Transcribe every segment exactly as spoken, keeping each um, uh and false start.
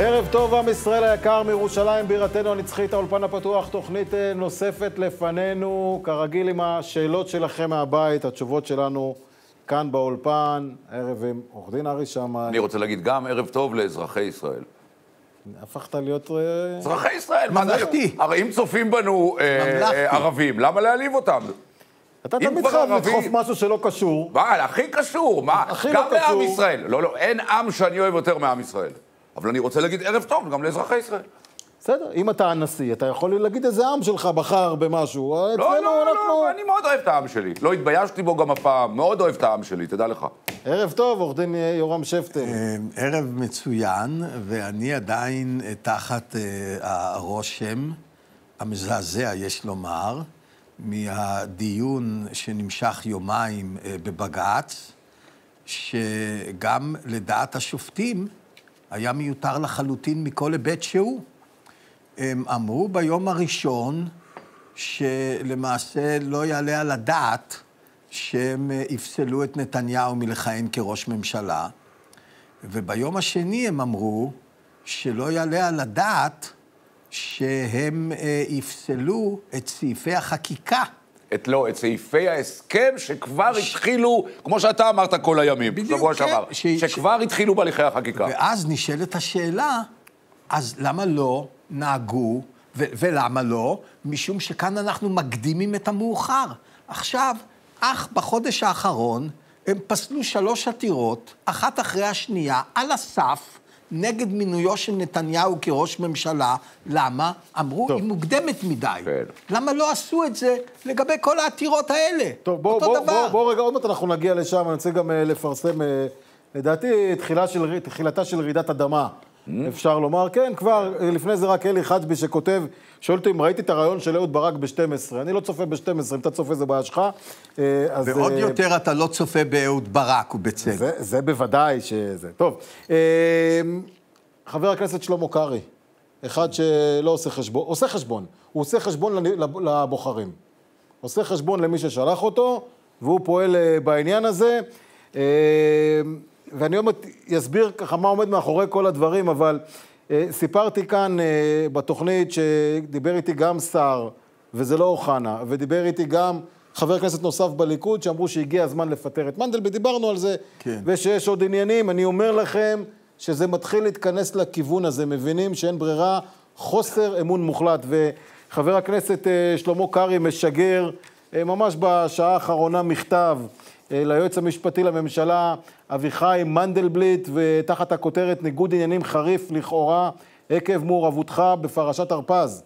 ערב טוב, עם ישראל היקר, מירושלים בירתנו הנצחית, האולפן הפתוח, תוכנית נוספת לפנינו, כרגיל עם השאלות שלכם מהבית, התשובות שלנו כאן באולפן, ערב עם עורך דין ארי שמה. אני רוצה להגיד גם ערב טוב לאזרחי ישראל. הפכת להיות... אזרחי ישראל, ממלכתי. הרי אם צופים בנו ערבים, למה להעליב אותם? אתה תמיד חייב לדחוף משהו שלא קשור. מה, הכי קשור, מה? גם לעם ישראל. לא, לא, אין עם שאני אוהב יותר מעם ישראל. אבל אני רוצה להגיד ערב טוב גם לאזרחי ישראל. בסדר, אם אתה הנשיא, אתה יכול להגיד איזה עם שלך בחר במשהו. לא, לא, לא, אני מאוד אוהב את העם שלי. לא התביישתי בו גם הפעם, מאוד אוהב את העם שלי, תדע לך. ערב טוב, עורך דין יורם שפטל. ערב מצוין, ואני עדיין תחת הרושם המזעזע, יש לומר, מהדיון שנמשך יומיים בבג"ץ, שגם לדעת השופטים היה מיותר לחלוטין מכל היבט שהוא. הם אמרו ביום הראשון שלמעשה לא יעלה על הדעת שהם יפסלו את נתניהו מלכהן כראש ממשלה, וביום השני הם אמרו שלא יעלה על הדעת שהם יפסלו את סעיפי החקיקה. את לא, את סעיפי ההסכם שכבר ש... התחילו, כמו שאתה אמרת כל הימים, שבוע שעבר, ש... שכבר ש... התחילו בהליכי החקיקה. ואז נשאלת השאלה, אז למה לא נהגו, ו... ולמה לא? משום שכאן אנחנו מקדימים את המאוחר. עכשיו, אך בחודש האחרון, הם פסלו שלוש עתירות, אחת אחרי השנייה, על הסף, נגד מינויו של נתניהו כראש ממשלה. למה? אמרו, טוב. היא מוקדמת מדי. כן. למה לא עשו את זה לגבי כל העתירות האלה? טוב, בוא, בוא, בוא, בוא רגע, עוד מעט אנחנו נגיע לשם, אני רוצה גם לפרסם, לדעתי, תחילה של, תחילתה של רעידת אדמה. Mm-hmm. אפשר לומר, כן, כבר לפני זה רק אלי חג'בי שכותב, שואל אותי אם ראיתי את הרעיון של אהוד ברק ב-שתים עשרה, אני לא צופה ב-שתים עשרה, אם אתה צופה זה בעיה שלך. ועוד יותר אתה לא צופה באהוד ברק ובצדק. זה, זה בוודאי שזה. טוב, חבר הכנסת שלמה קרעי, אחד שלא עושה חשבון, עושה חשבון, הוא עושה חשבון לבוחרים. עושה חשבון למי ששלח אותו, והוא פועל בעניין הזה. ואני עוד אסביר ככה מה עומד מאחורי כל הדברים, אבל אה, סיפרתי כאן אה, בתוכנית שדיבר איתי גם שר, וזה לא אוחנה, ודיבר איתי גם חבר כנסת נוסף בליכוד, שאמרו שהגיע הזמן לפטר את מנדלבליט, דיברנו על זה, כן. ושיש עוד עניינים. אני אומר לכם שזה מתחיל להתכנס לכיוון הזה, מבינים שאין ברירה, חוסר אמון מוחלט, וחבר הכנסת אה, שלמה קרעי משגר אה, ממש בשעה האחרונה מכתב, ליועץ המשפטי לממשלה, אביחי מנדלבליט, ותחת הכותרת ניגוד עניינים חריף לכאורה, עקב מעורבותך בפרשת הרפז.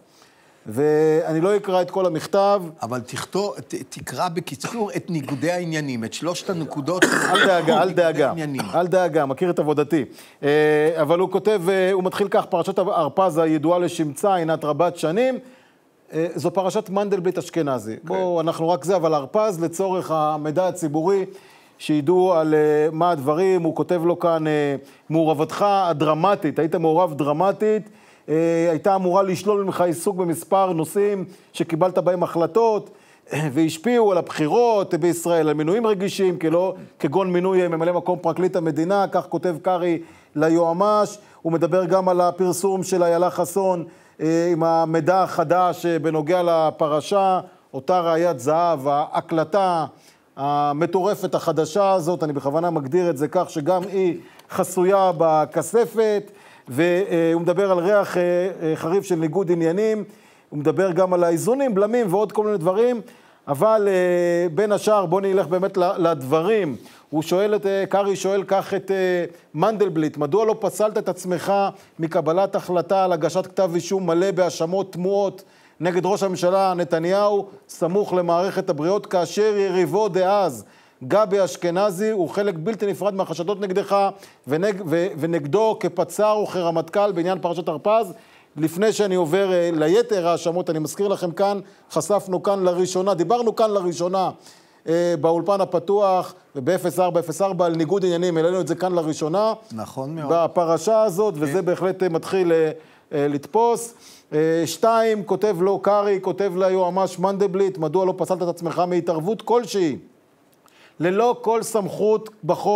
ואני לא אקרא את כל המכתב. אבל תכתוב, ת, תקרא בקיצור את ניגודי העניינים, את שלושת הנקודות. אל דאגה, אל דאגה, אל דאגה, מכיר את עבודתי. אבל הוא כותב, הוא מתחיל כך, פרשת הרפז הידועה לשמצה, עינת רבת שנים, זו פרשת מנדלבליט אשכנזי. Okay. בואו, אנחנו רק זה, אבל הרפז לצורך המידע הציבורי, שידעו על uh, מה הדברים. הוא כותב לו כאן, uh, מעורבתך הדרמטית, היית מעורב דרמטית, uh, הייתה אמורה לשלול ממך עיסוק במספר נושאים שקיבלת בהם החלטות, uh, והשפיעו על הבחירות בישראל, על מינויים רגישים, כלא, כגון מינוי ממלא מקום פרקליט המדינה, כך כותב קרעי ליועמ"ש. הוא מדבר גם על הפרסום של איילה חסון, עם המידע החדש בנוגע לפרשה, אותה ראיית זהב, ההקלטה המטורפת החדשה הזאת, אני בכוונה מגדיר את זה כך שגם היא חסויה בכספת, והוא מדבר על ריח חריף של ניגוד עניינים, הוא מדבר גם על האיזונים, בלמים ועוד כל מיני דברים, אבל בין השאר בוא נלך באמת לדברים. הוא שואל את, קרעי שואל כך את מנדלבליט, מדוע לא פסלת את עצמך מקבלת החלטה על הגשת כתב אישום מלא בהאשמות תמוהות נגד ראש הממשלה נתניהו, סמוך למערכת הבריאות, כאשר יריבו דאז גבי אשכנזי הוא חלק בלתי נפרד מהחשדות נגדך ונג, ו, ונגדו כפצ"ר וכרמטכ"ל בעניין פרשת הרפז. לפני שאני עובר ליתר האשמות, אני מזכיר לכם כאן, חשפנו כאן לראשונה, דיברנו כאן לראשונה באולפן הפתוח, וב-אפס ארבע אפס ארבע על ניגוד עניינים, העלינו את זה כאן לראשונה. נכון מאוד. בפרשה הזאת, וזה בהחלט מתחיל לתפוס. שתיים, כותב לו קרעי, כותב ליועמ"ש מנדלבליט, מדוע לא פסלת את עצמך מהתערבות כלשהי, ללא כל סמכות בחוק,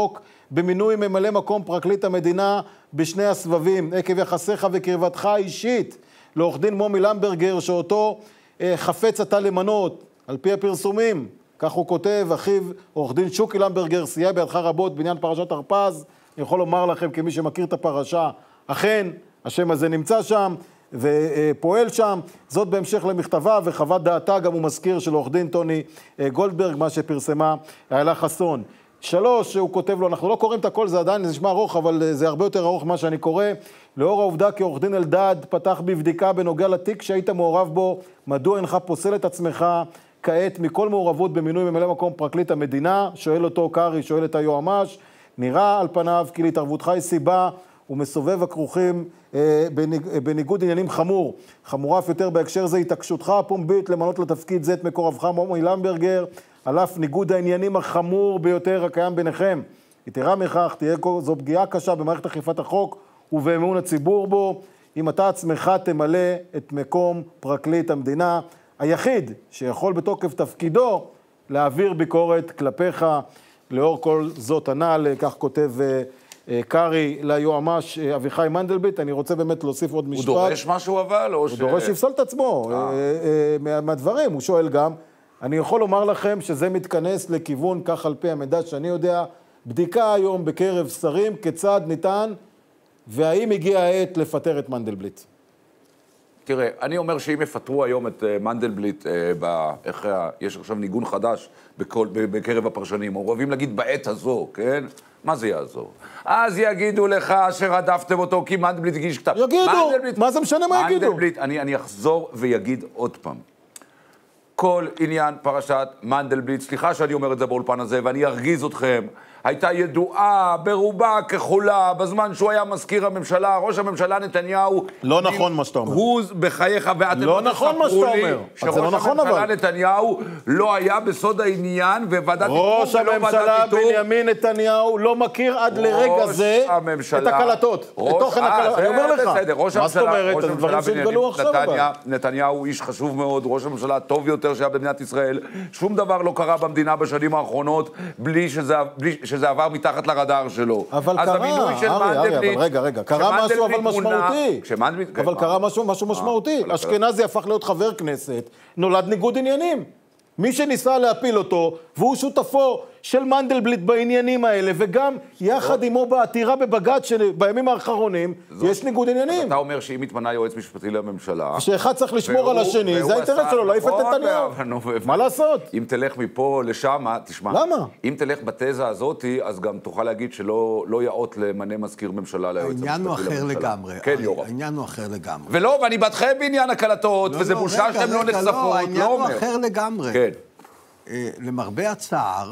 במינוי ממלא מקום פרקליט המדינה בשני הסבבים, עקב יחסיך וקרבתך האישית לעורך דין מומי למברגר, שאותו אה, חפץ אתה למנות, על פי הפרסומים. כך הוא כותב, אחיו עורך דין שוקי למברגר סייע בידך רבות בעניין פרשת הרפז. אני יכול לומר לכם, כמי שמכיר את הפרשה, אכן השם הזה נמצא שם ופועל שם. זאת בהמשך למכתבה וחוות דעתה, גם הוא מזכיר, של עורך דין טוני גולדברג, מה שפרסמה איילה חסון. שלוש, הוא כותב לו, אנחנו לא קוראים את הכל, זה עדיין נשמע ארוך, אבל זה הרבה יותר ארוך מה שאני קורא. לאור העובדה כי עורך דין אלדד פתח בבדיקה בנוגע לתיק שהיית מעורב בו, מדוע אינך פוסל את עצמך כעת מכל מעורבות במינוי ממלא מקום פרקליט המדינה? שואל אותו קרי, שואל את היועמ"ש. נראה על פניו כי להתערבותך היא סיבה ומסובב הכרוכים אה, בניג, אה, בניגוד עניינים חמור. חמורה אף יותר בהקשר זה התעקשותך הפומבית למנות לתפקיד זה את מקורבך מומי למברגר, על אף ניגוד העניינים החמור ביותר הקיים ביניכם. יתרה מכך, תהיה זו פגיעה קשה במערכת אכיפת החוק ובאמון הציבור בו, אם אתה עצמך תמלא את מקום פרקליט המדינה, היחיד שיכול בתוקף תפקידו להעביר ביקורת כלפיך. לאור כל זאת הנ"ל, כך כותב קרי ליועמ"ש אביחי מנדלבליט. אני רוצה באמת להוסיף עוד משפט. הוא דורש משהו אבל? הוא דורש שיפסול את עצמו מהדברים. הוא שואל גם, אני יכול לומר לכם שזה מתכנס לכיוון, כך על פי המידע שאני יודע, בדיקה היום בקרב שרים, כיצד ניתן והאם הגיע העת לפטר את מנדלבליט. תראה, אני אומר שאם יפטרו היום את מנדלבליט, איך יש עכשיו ניגון חדש בקרב הפרשנים, או אוהבים להגיד בעת הזו, כן? מה זה יעזור? אז יגידו לך שרדפתם אותו כי מנדלבליט הגיש כתב. יגידו, מה זה משנה מה יגידו? מנדלבליט, אני אחזור ויגיד עוד פעם. כל עניין פרשת מנדלבליט, סליחה שאני אומר את זה באולפן הזה, ואני ארגיז אתכם, הייתה ידועה ברובה כחולה בזמן שהוא היה מזכיר הממשלה, ראש הממשלה נתניהו. לא נכון מה שאתה אומר. הוא בחייך, ואתם לא נכון מה שאתה אומר. שראש הממשלה נתניהו לא היה בסוד העניין, וועדת איתור ראש הממשלה בנימין נתניהו לא מכיר עד לרגע זה את הקלטות, את תוכן הקלטות. אני אומר לך, מה זאת אומרת? זה דברים שהתגלו עכשיו. נתניהו הוא איש חשוב מאוד, ראש הממשלה טוב יותר שהיה במדינת ישראל. שום דבר לא קרה במדינה בשנים האחרונות בלי שזה שזה עבר מתחת לרדאר שלו. אבל קרה, ארי, ארי, אבל רגע, רגע, קרה משהו אבל משמעותי. אבל קרה משהו משמעותי. אשכנזי הפך להיות חבר כנסת, נולד ניגוד עניינים. מי שניסה להפיל אותו, והוא שותפו של מנדלבליט בעניינים האלה, וגם יחד עמו בעתירה בבג"ץ שבימים האחרונים, יש ניגוד עניינים. אתה אומר שאם התמנה יועץ משפטי לממשלה... שאחד צריך לשמור על השני, זה האינטרס שלו, להעיף את נתניהו. מה לעשות? אם תלך מפה לשם, תשמע. למה? אם תלך בתזה הזאת, אז גם תוכל להגיד שלא יאות למנה מזכיר ממשלה ליועץ המשפטי לממשלה. העניין הוא אחר לגמרי. כן, יורם. העניין הוא אחר לגמרי. ולא, ואני בעדכם בעניין הקלטות, וזה בושה שאתם לא נחשפות, העניין הוא אחר לגמרי. כן. למרבה הצער,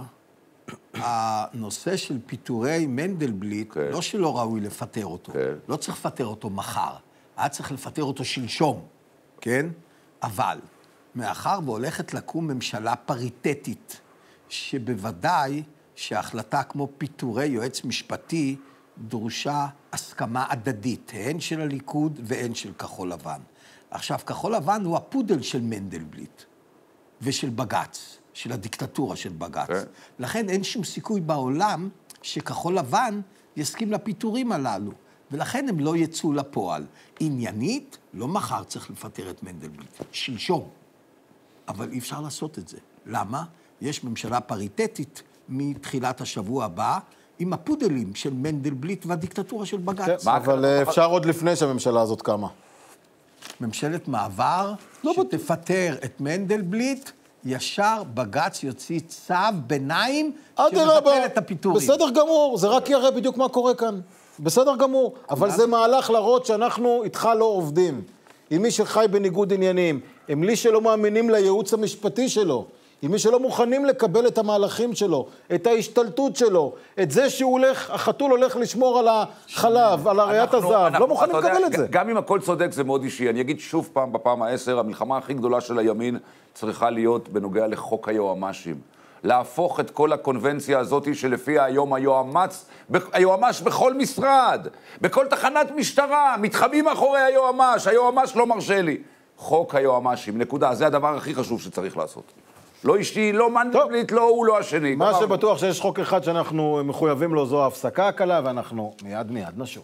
הנושא של פיטורי מנדלבליט, כן. לא שלא ראוי לפטר אותו, כן. לא צריך לפטר אותו מחר, היה צריך לפטר אותו שלשום, כן? אבל מאחר והולכת לקום ממשלה פריטטית, שבוודאי שההחלטה כמו פיטורי יועץ משפטי דרושה הסכמה הדדית, הן של הליכוד והן של כחול לבן. עכשיו, כחול לבן הוא הפודל של מנדלבליט ושל בג"ץ. של הדיקטטורה של בג"ץ. Okay. לכן אין שום סיכוי בעולם שכחול לבן יסכים לפיטורים הללו, ולכן הם לא יצאו לפועל. עניינית, לא מחר צריך לפטר את מנדלבליט, שלשום. אבל אי אפשר לעשות את זה. למה? יש ממשלה פריטטית מתחילת השבוע הבא, עם הפודלים של מנדלבליט והדיקטטורה של בג"ץ. Okay, אבל אפשר עוד לפני שהממשלה הזאת קמה. ממשלת מעבר, לא שתפטר את מנדלבליט, ישר בג"ץ יוציא צו ביניים שמבטל את הפיטורים. בסדר גמור, זה רק יראה בדיוק מה קורה כאן. בסדר גמור, אבל זה מהלך להראות שאנחנו איתך לא עובדים. עם מי שחי בניגוד עניינים, עם מי שלא מאמינים לייעוץ המשפטי שלו, עם מי שלא מוכנים לקבל את המהלכים שלו, את ההשתלטות שלו, את זה שהוא הולך, החתול הולך לשמור על החלב, על הריית הזהב, לא מוכנים לקבל את זה. גם אם הכל צודק זה מאוד אישי. אני אגיד שוב פעם, בפעם העשר, המלחמה הכי גדולה של הימין צריכה להיות בנוגע לחוק היועמ"שים. להפוך את כל הקונבנציה הזאת שלפיה היום היועמ"ש, היועמ"ש בכל משרד, בכל תחנת משטרה, מתחבאים מאחורי היועמ"ש, היועמ"ש לא מרשה לי. חוק היועמ"שים, נקודה, זה הדבר הכי חשוב שצריך לעשות. לא אישי, לא מנדלבליט, לא הוא, לא השני. מה שבטוח שיש חוק אחד שאנחנו מחויבים לו, זו ההפסקה הקלה, ואנחנו מיד מיד נשוב.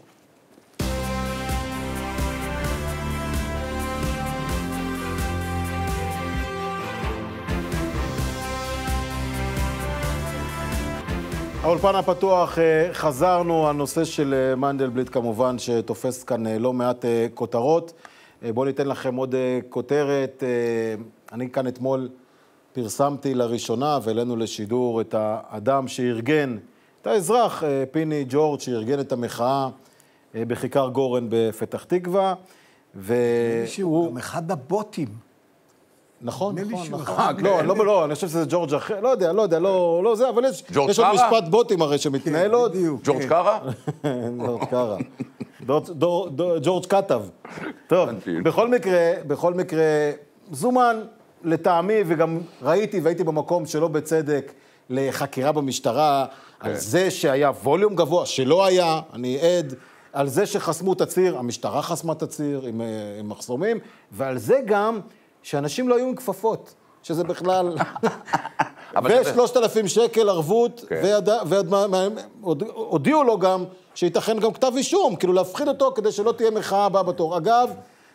האולפן הפתוח, חזרנו, הנושא של מנדלבליט כמובן שתופס כאן לא מעט כותרות. בואו ניתן לכם עוד כותרת. אני כאן אתמול פרסמתי לראשונה והעלינו לשידור את האדם שארגן, את האזרח פיני ג'ורג' שארגן את המחאה בכיכר גורן בפתח תקווה. והוא גם אחד הבוטים. נכון, נכון, נכון. לא, לא, לא, אני חושב שזה ג'ורג' אחר, לא יודע, לא יודע, לא זה, אבל יש עוד משפט בוטים הרי שמתנהל עוד. ג'ורג' קארה? ג'ורג' קארה. ג'ורג' כתב. טוב, בכל מקרה, בכל מקרה, זומן לטעמי, וגם ראיתי והייתי במקום שלא בצדק לחקירה במשטרה, על זה שהיה ווליום גבוה, שלא היה, אני עד, על זה שחסמו את הציר, המשטרה חסמה את הציר עם מחסומים, ועל זה גם שאנשים לא היו עם כפפות, שזה בכלל... ושלושת אלפים שקל ערבות, והודיעו לו גם שייתכן גם כתב אישום, כאילו להפחיד אותו כדי שלא תהיה מחאה הבאה בתור. אגב,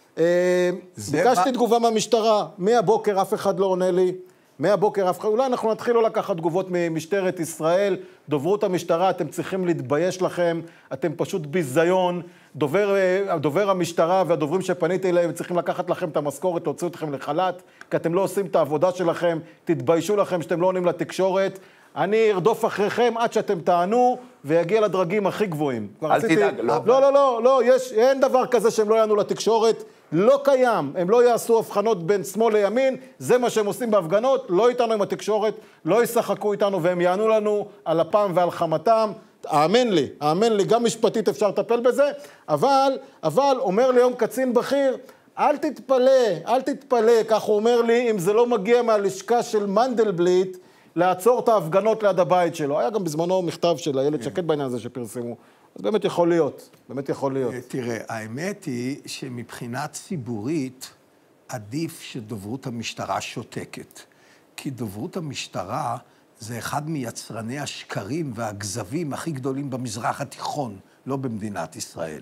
ביקשתי תגובה מהמשטרה, מהבוקר אף אחד לא עונה לי, מהבוקר אף אחד, אולי אנחנו נתחיל לא לקחת תגובות ממשטרת ישראל, דוברות המשטרה, אתם צריכים להתבייש לכם, אתם פשוט ביזיון, דובר, דובר המשטרה והדוברים שפניתי אליהם צריכים לקחת לכם את המשכורת, להוציא אתכם לחל"ת, כי אתם לא עושים את העבודה שלכם, תתביישו לכם שאתם לא עונים לתקשורת, אני ארדוף אחריכם עד שאתם תענו ויגיע לדרגים הכי גבוהים. אל רציתי... תדאג, לא. לא, לא, לא, לא, יש, אין דבר כזה שהם לא יענו לתקשורת, לא קיים, הם לא יעשו הבחנות בין שמאל לימין, זה מה שהם עושים בהפגנות, לא איתנו עם התקשורת, לא ישחקו איתנו והם יענו לנו על אפם ועל חמתם, האמן לי, האמן לי, גם משפטית אפשר לטפל בזה, אבל, אבל אומר לי היום קצין בכיר, אל תתפלא, אל תתפלא, כך הוא אומר לי, אם זה לא מגיע מהלשכה של מנדלבליט, לעצור את ההפגנות ליד הבית שלו. היה גם בזמנו מכתב של הילד שקט בעניין הזה שפרסמו. אז באמת יכול להיות, באמת יכול להיות. תראה, האמת היא שמבחינה ציבורית עדיף שדוברות המשטרה שותקת. כי דוברות המשטרה זה אחד מיצרני השקרים והגזבים הכי גדולים במזרח התיכון, לא במדינת ישראל.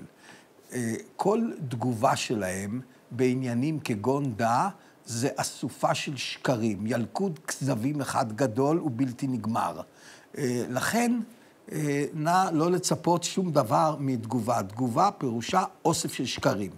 כל תגובה שלהם בעניינים כגון דא, זה אסופה של שקרים, ילכוד כזבים אחד גדול ובלתי נגמר. לכן, נא לא לצפות שום דבר מתגובה. תגובה פירושה אוסף של שקרים.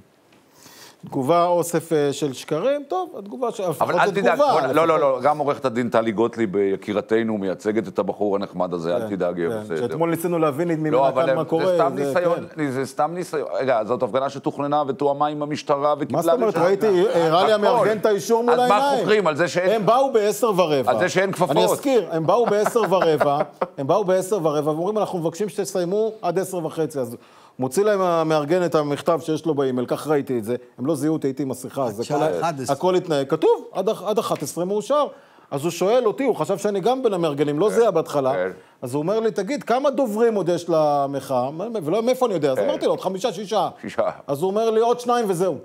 תגובה אוסף של שקרים, טוב, התגובה של... אבל אל תדאג, לא, לא, לא, גם עורכת הדין טלי גוטליב, יקירתנו, מייצגת את הבחור הנחמד הזה, אל תדאג, יהיה בסדר. שאתמול ניסינו להבין ממנה כאן מה קורה. זה סתם ניסיון, זה סתם ניסיון. רגע, זאת הפגנה שתוכננה ותואמה עם המשטרה וקיבלה... מה זאת אומרת? ראיתי, הראה לי המארגן את האישור מול העיניים. אז מה חוקרים? על זה שאין... הם באו בעשר ורבע. על זה שאין כפפות. אני אזכיר, הם באו בעשר ורבע, הם באו בעשר ורבע, ואומרים, אנחנו מבקשים שתסיימו עד עשר וחצי. אז מוציא להם המארגן את המכתב שיש לו באימייל, כך ראיתי את זה, הם לא זיהו אותי, הייתי עם השיחה, הכל התנהג, כתוב, עד אחת עשרה מאושר, אז הוא שואל אותי, הוא חשב שאני גם בין המארגנים, לא זיהה בהתחלה, אז הוא אומר לי, תגיד, כמה דוברים עוד יש למחאה? ולא, מאיפה אני יודע? אז אמרתי לו, עוד חמישה, שישה. שישה. אז הוא אומר לי, עוד שניים וזהו.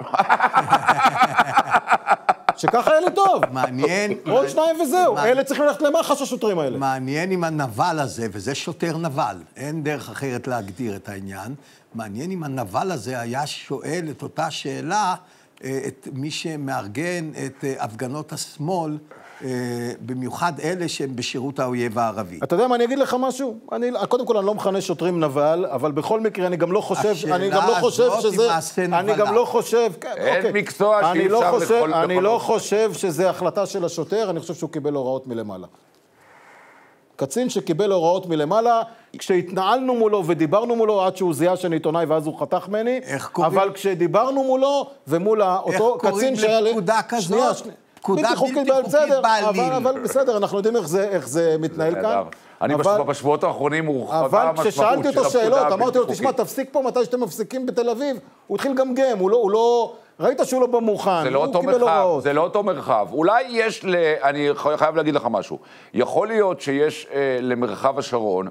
שככה היה לי טוב. מעניין. עוד שניים וזהו. אלה צריכים ללכת למח"ש השוטרים האלה. מעניין עם הנבל הזה, וזה שוטר נבל, אין דרך אחרת להגדיר את העניין, מעניין אם הנבל הזה היה שואל את אותה שאלה, את מי שמארגן את הפגנות השמאל, במיוחד אלה שהם בשירות האויב הערבי. אתה יודע מה, אני אגיד לך משהו? אני, קודם כל אני לא מכנה שוטרים נבל, אבל בכל מקרה אני גם לא חושב, אני גם לא חושב שזה, אני גם לא חושב, אין אוקיי. מקצוע שאי אפשר לכל... אני לא חושב שזה החלטה של השוטר, אני חושב שהוא קיבל הוראות מלמעלה. קצין שקיבל הוראות מלמעלה, כשהתנהלנו מולו ודיברנו מולו, עד שהוא זיהה שאני עיתונאי ואז הוא חתך ממני, אבל כשדיברנו מולו ומול אותו קצין שהיה... איך קוראים לפקודה כזאת? פקודה בלתי חוקית בעליל. אבל בסדר, אנחנו יודעים איך זה מתנהל כאן. אני בשבועות האחרונים הוא אבל כששאלתי אותו שאלות, אמרתי לו, תשמע, תפסיק פה מתי שאתם מפסיקים בתל אביב, הוא התחיל גם גם, הוא לא... ראית שהוא לא במוכן, זה לא אותו מרחב, זה לא אותו מרחב. אולי יש, ל... אני חייב להגיד לך משהו, יכול להיות שיש אה, למרחב השרון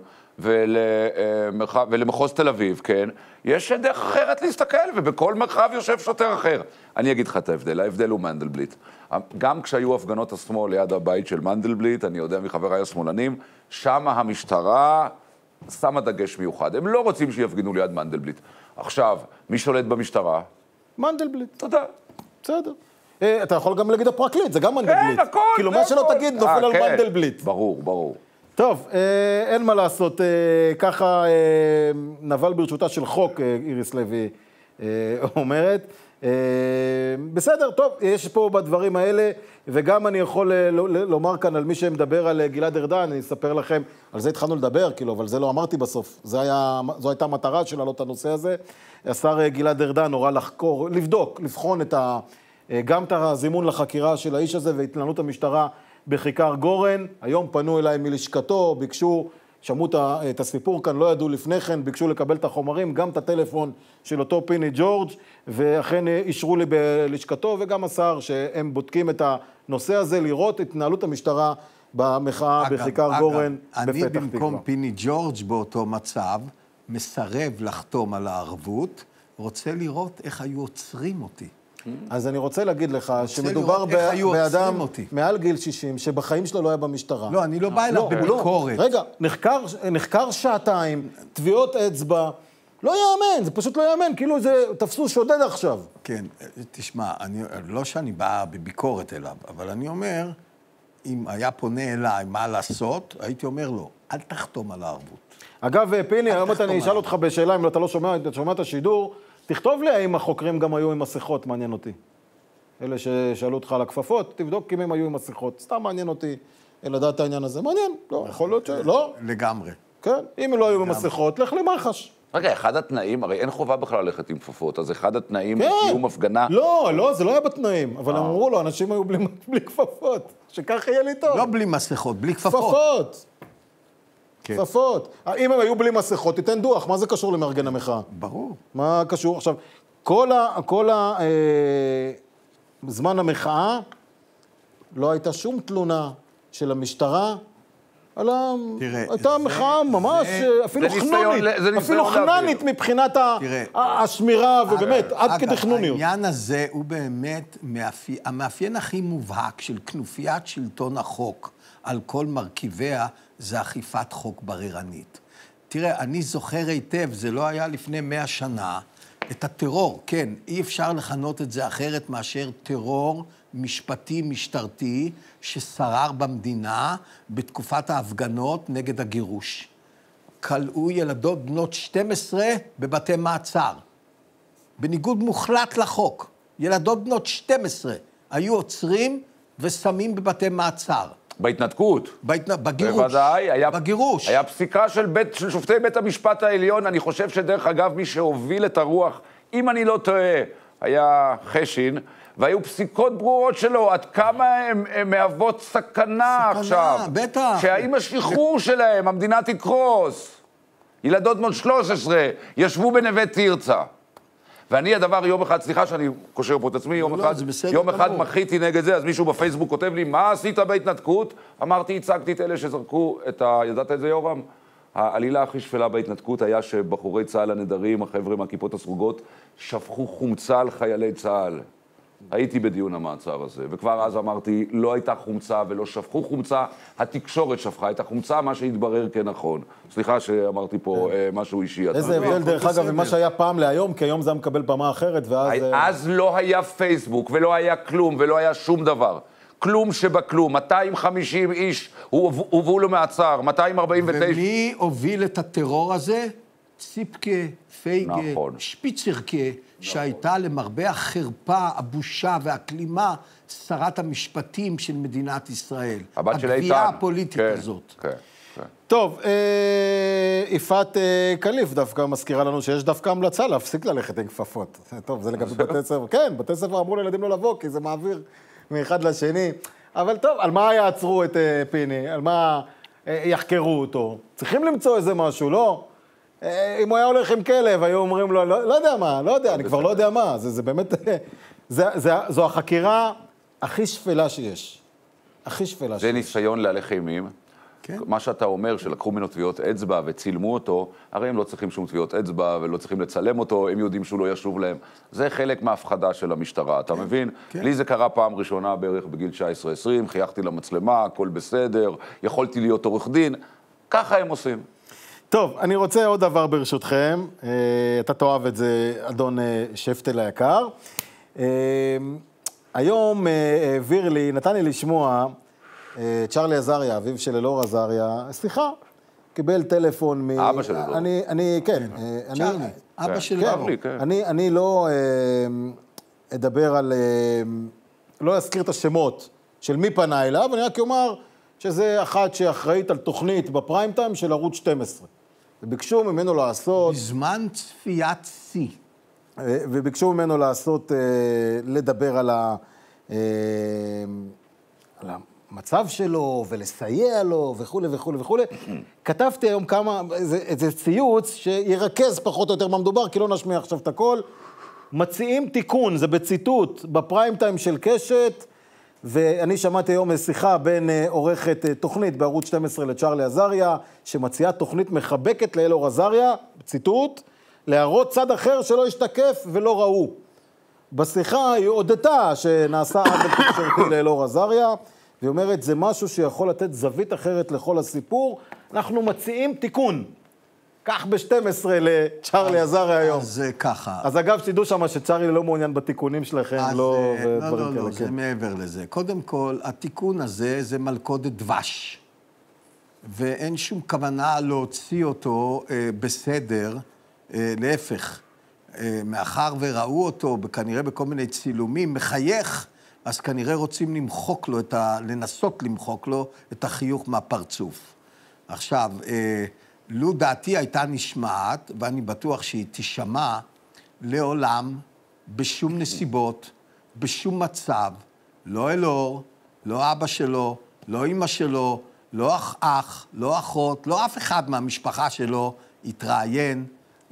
ולמרחב, ולמחוז תל אביב, כן, יש דרך אחרת להסתכל, ובכל מרחב יושב שוטר אחר. אני אגיד לך את ההבדל, ההבדל הוא מנדלבליט. גם כשהיו הפגנות השמאל ליד הבית של מנדלבליט, אני יודע מחבריי השמאלנים, שם המשטרה שמה דגש מיוחד. הם לא רוצים שיפגינו ליד מנדלבליט. עכשיו, מי שולט במשטרה? מנדלבליט. תודה. בסדר. אתה יכול גם להגיד הפרקליט, זה גם מנדלבליט. כן, הכל, כאילו מה שלא תגיד נופל על מנדלבליט. ברור, ברור. טוב, אין מה לעשות, ככה נבל ברשותה של חוק, איריס לוי אומרת. בסדר, טוב, יש פה בדברים האלה, וגם אני יכול לומר כאן על מי שמדבר על גלעד ארדן, אני אספר לכם, על זה התחלנו לדבר, כאילו, אבל זה לא אמרתי בסוף, זה היה, זו הייתה המטרה של להעלות את הנושא הזה. השר גלעד ארדן הורה לחקור, לבדוק, לבחון את ה, גם את הזימון לחקירה של האיש הזה והתנהלות המשטרה בכיכר גורן. היום פנו אליי מלשכתו, ביקשו, שמעו את הסיפור כאן, לא ידעו לפני כן, ביקשו לקבל את החומרים, גם את הטלפון של אותו פיני ג'ורג', ואכן אישרו לי בלשכתו, וגם השר שהם בודקים את הנושא הזה, לראות את התנהלות המשטרה במחאה בכיכר גורן בפתח תקווה. אני במקום פיני ג'ורג' באותו מצב, מסרב לחתום על הערבות, רוצה לראות איך היו עוצרים אותי. אז אני רוצה להגיד לך שמדובר באדם מעל גיל שישים, שבחיים שלו לא היה במשטרה. לא, אני לא בא אליו בביקורת. רגע, נחקר שעתיים, תביעות אצבע, לא יאמן, זה פשוט לא יאמן, כאילו זה תפסו שודד עכשיו. כן, תשמע, לא שאני בא בביקורת אליו, אבל אני אומר, אם היה פונה אליי מה לעשות, הייתי אומר לו, אל תחתום על הערבות. אגב, פיני, היום אני אשאל אותך בשאלה, אם אתה לא שומע, אתה שומע את השידור, תכתוב לי האם החוקרים גם היו עם מסכות, מעניין אותי. אלה ששאלו אותך על הכפפות, תבדוק אם הם היו עם מסכות. סתם מעניין אותי לדעת את העניין הזה. מעניין, לא, יכול להיות ש... לא? לגמרי. כן, אם הם לא היו במסכות, לך למח"ש. רגע, אחד התנאים, הרי אין חובה בכלל ללכת עם כפפות, אז אחד התנאים לקיום הפגנה... לא, לא, זה לא היה בתנאים, אבל אמרו לו, אנשים היו בלי כפפות, שכך יהיה לי טוב. לא בלי מסכות, בלי כפפות. כפפות. כפפות. אם הם היו בלי מסכות, תיתן דוח, מה זה קשור למארגן המחאה? ברור. מה קשור? עכשיו, כל הזמן המחאה, לא הייתה שום תלונה של המשטרה, אלא הייתה מחאה ממש, אפילו חנונית, אפילו חננית מבחינת השמירה, ובאמת, עד כדי חנוניות. העניין הזה הוא באמת המאפיין הכי מובהק של כנופיית שלטון החוק על כל מרכיביה, זה אכיפת חוק בררנית. תראה, אני זוכר היטב, זה לא היה לפני מאה שנה, את הטרור, כן, אי אפשר לכנות את זה אחרת מאשר טרור משפטי, משטרתי, ששרר במדינה בתקופת ההפגנות נגד הגירוש. קלעו ילדות בנות שתים עשרה בבתי מעצר. בניגוד מוחלט לחוק, ילדות בנות שתים עשרה היו עוצרים ושמים בבתי מעצר. בהתנתקות. בהתנ... בגירוש. בוודאי, היה, בגירוש. היה פסיקה של, בית, של שופטי בית המשפט העליון, אני חושב שדרך אגב מי שהוביל את הרוח, אם אני לא טועה, היה חשין, והיו פסיקות ברורות שלו, עד כמה הם, הם מהוות סכנה, סכנה עכשיו. סכנה, בטח. שהאם השחרור שלהם, המדינה תקרוס. ילדות בנות שלוש עשרה, ישבו בנווה תרצה. ואני הדבר יום אחד, סליחה שאני קושר פה את עצמי, יום אחד, יום אחד מחיתי נגד זה, אז מישהו בפייסבוק כותב לי, מה עשית בהתנתקות? אמרתי, הצגתי את אלה שזרקו את ה... ידעת את זה, יורם? העלילה הכי שפלה בהתנתקות היה שבחורי צה"ל הנדרים, החבר'ה מהכיפות הסרוגות, שפכו חומצה על חיילי צה"ל. הייתי בדיון המעצר הזה, וכבר אז אמרתי, לא הייתה חומצה ולא שפכו חומצה, התקשורת שפכה את החומצה, מה שהתברר כנכון. סליחה שאמרתי פה משהו אישי. איזה הבדל דרך אגב, ממה שהיה פעם להיום, כי היום זה מקבל במה אחרת, ואז... אז לא היה פייסבוק, ולא היה כלום, ולא היה שום דבר. כלום שבכלום, מאתיים וחמישים איש הובאו למעצר, מאתיים ארבעים ותשע... ומי הוביל את הטרור הזה? ציפקה, פייגה, נכון. שפיצרקה, נכון. שהייתה למרבה החרפה, הבושה והכלימה, שרת המשפטים של מדינת ישראל. הבת של איתן. הגבייה הפוליטית כן, הזאת. כן, כן. טוב, יפעת קליף דווקא מזכירה לנו שיש דווקא המלצה להפסיק ללכת עם כפפות. טוב, זה לגבי בתי ספר. כן, בתי ספר אמרו לילדים לא לבוא, כי זה מעביר מאחד לשני. אבל טוב, על מה יעצרו את פיני? על מה יחקרו אותו? צריכים למצוא איזה משהו, לא? אם הוא היה הולך עם כלב, היו אומרים לו, לא, לא יודע מה, לא יודע, אני כבר לא יודע מה, זה, זה באמת זה, זה, זו החקירה הכי שפלה שיש. הכי שפלה שיש. זה ניסיון להלך אימים. כן. מה שאתה אומר, שלקחו ממנו טביעות אצבע וצילמו אותו, הרי הם לא צריכים שום טביעות אצבע ולא צריכים לצלם אותו, הם יודעים שהוא לא ישוב להם. זה חלק מההפחדה של המשטרה, אתה מבין? כן. לי זה קרה פעם ראשונה בערך בגיל תשע עשרה עשרים, חייכתי למצלמה, הכל בסדר, יכולתי להיות עורך דין, ככה הם עושים. טוב, אני רוצה עוד דבר ברשותכם, אתה תאהב את זה, אדון שפטל היקר. היום העביר לי, נתן לי לשמוע, צ'רלי עזריה, אביו של אלאור עזריה, סליחה, קיבל טלפון מ... אבא של אלאור. אני, אני, כן. צ'רלי, אבא של אלאור. אני, אני לא אדבר על, לא אזכיר את השמות של מי פנה אליו, אני רק אומר שזה אחת שאחראית על תוכנית בפריים טיים של ערוץ שתים עשרה. וביקשו ממנו לעשות... בזמן צפיית שיא. וביקשו ממנו לעשות, לדבר על ה... על ה... מצב שלו, ולסייע לו, וכו' וכו' וכו'. כתבתי היום כמה, איזה ציוץ שירכז פחות או יותר מה מדובר, כי לא נשמיע עכשיו את הכל. מציעים תיקון, זה בציטוט, בפריים טיים של קשת, ואני שמעתי היום שיחה בין עורכת תוכנית בערוץ שתים עשרה לצ'רלי עזריה, שמציעה תוכנית מחבקת לאלאור עזריה, ציטוט, להראות צד אחר שלא ישתקף ולא ראו. בשיחה היא הודתה שנעשה עוול תקשורתי לאלאור עזריה, והיא אומרת, זה משהו שיכול לתת זווית אחרת לכל הסיפור, אנחנו מציעים תיקון. כך ב-שתים עשרה לצ'רלי עזריה היום. אז זה ככה. אז אגב, שתדעו שמה שצ'רלי לא מעוניין בתיקונים שלכם, לא ודברים כאלה. לא, לא, לא, זה מעבר לזה. קודם כל, התיקון הזה זה מלכודת דבש, ואין שום כוונה להוציא אותו אה, בסדר, אה, להפך. אה, מאחר וראו אותו, כנראה בכל מיני צילומים, מחייך, אז כנראה רוצים למחוק לו, את ה... לנסות למחוק לו את החיוך מהפרצוף. עכשיו, אה, לו דעתי הייתה נשמעת, ואני בטוח שהיא תשמע, לעולם, בשום נסיבות, בשום מצב, לא אלאור, לא אבא שלו, לא אמא שלו, לא אח אח, לא אחות, לא אף אחד מהמשפחה שלו התראיין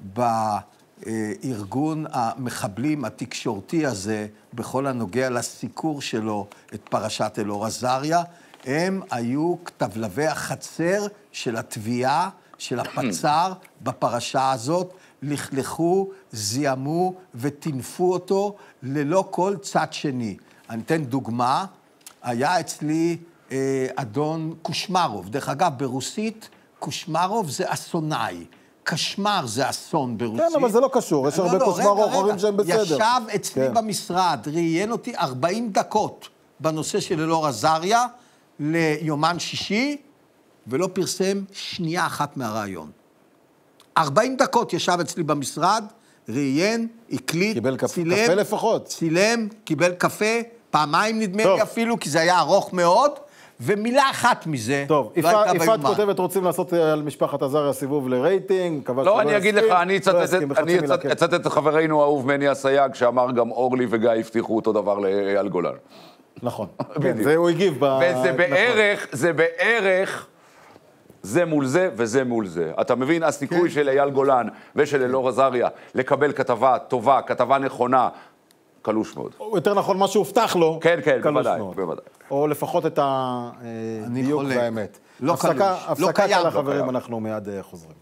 בארגון המחבלים התקשורתי הזה, בכל הנוגע לסיקור שלו את פרשת אלאור עזריה. הם היו כתבלבי החצר של התביעה, של הפצר בפרשה הזאת, לכלכו, זיהמו וטינפו אותו ללא כל צד שני. אני אתן דוגמה, היה אצלי אה, אדון קושמרוב, דרך אגב ברוסית קושמרוב זה אסונאי, קשמר זה אסון ברוסית. כן, אבל זה לא קשור, יש הרבה קושמרוב אחרים שהם בסדר. ישב אצלי כן. במשרד, ראיין אותי ארבעים דקות בנושא של אלאור עזריה ליומן שישי, ולא פרסם שנייה אחת מהרעיון. ארבעים דקות ישב אצלי במשרד, ראיין, הקליט, קיבל צילם, קפה לפחות. צילם, קיבל קפה, פעמיים נדמה לי אפילו, כי זה היה ארוך מאוד, ומילה אחת מזה טוב, לא הייתה ביומן. יפעת כותבת, רוצים לעשות על משפחת עזריה סיבוב לרייטינג, לא, אני אגיד לך, אני אצטט את חברינו האהוב מני אסייג, שאמר גם אורלי וגיא הבטיחו אותו דבר לאייל גולן. נכון, זה הוא הגיב. וזה בערך, זה בערך, זה מול זה וזה מול זה. אתה מבין, הסיכוי של אייל גולן ושל אלאור עזריה לקבל כתבה טובה, כתבה נכונה, קלוש מאוד. יותר נכון, מה שהובטח לו, כן, כן, בוודאי, בוודאי. או לפחות את הדיוק והאמת. לא קלוש, לא קיים. הפסקה של החברים, אנחנו מיד חוזרים.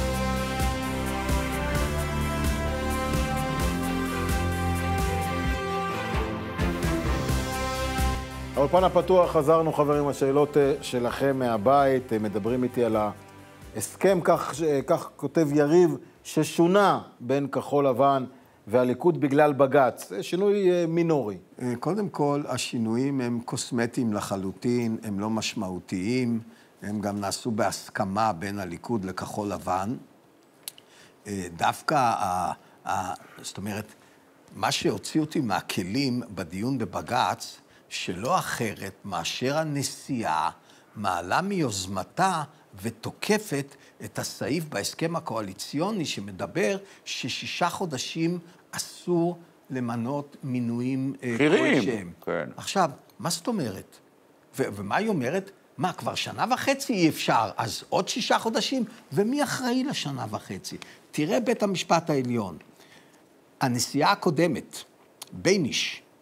האולפן הפתוח, חזרנו חברים, השאלות שלכם מהבית, מדברים איתי על ההסכם, כך, כך כותב יריב, ששונה בין כחול לבן והליכוד בגלל בג"ץ. זה שינוי מינורי. קודם כל, השינויים הם קוסמטיים לחלוטין, הם לא משמעותיים, הם גם נעשו בהסכמה בין הליכוד לכחול לבן. דווקא, ה, ה, זאת אומרת, מה שהוציא אותי מהכלים בדיון בבג"ץ, שלא אחרת מאשר הנשיאה מעלה מיוזמתה ותוקפת את הסעיף בהסכם הקואליציוני שמדבר ששישה חודשים אסור למנות מינויים כלשהם. כן. עכשיו, מה זאת אומרת? ו- ומה היא אומרת? מה, כבר שנה וחצי אי אפשר, אז עוד שישה חודשים? ומי אחראי לשנה וחצי? תראה בית המשפט העליון. הנשיאה הקודמת, בייניש,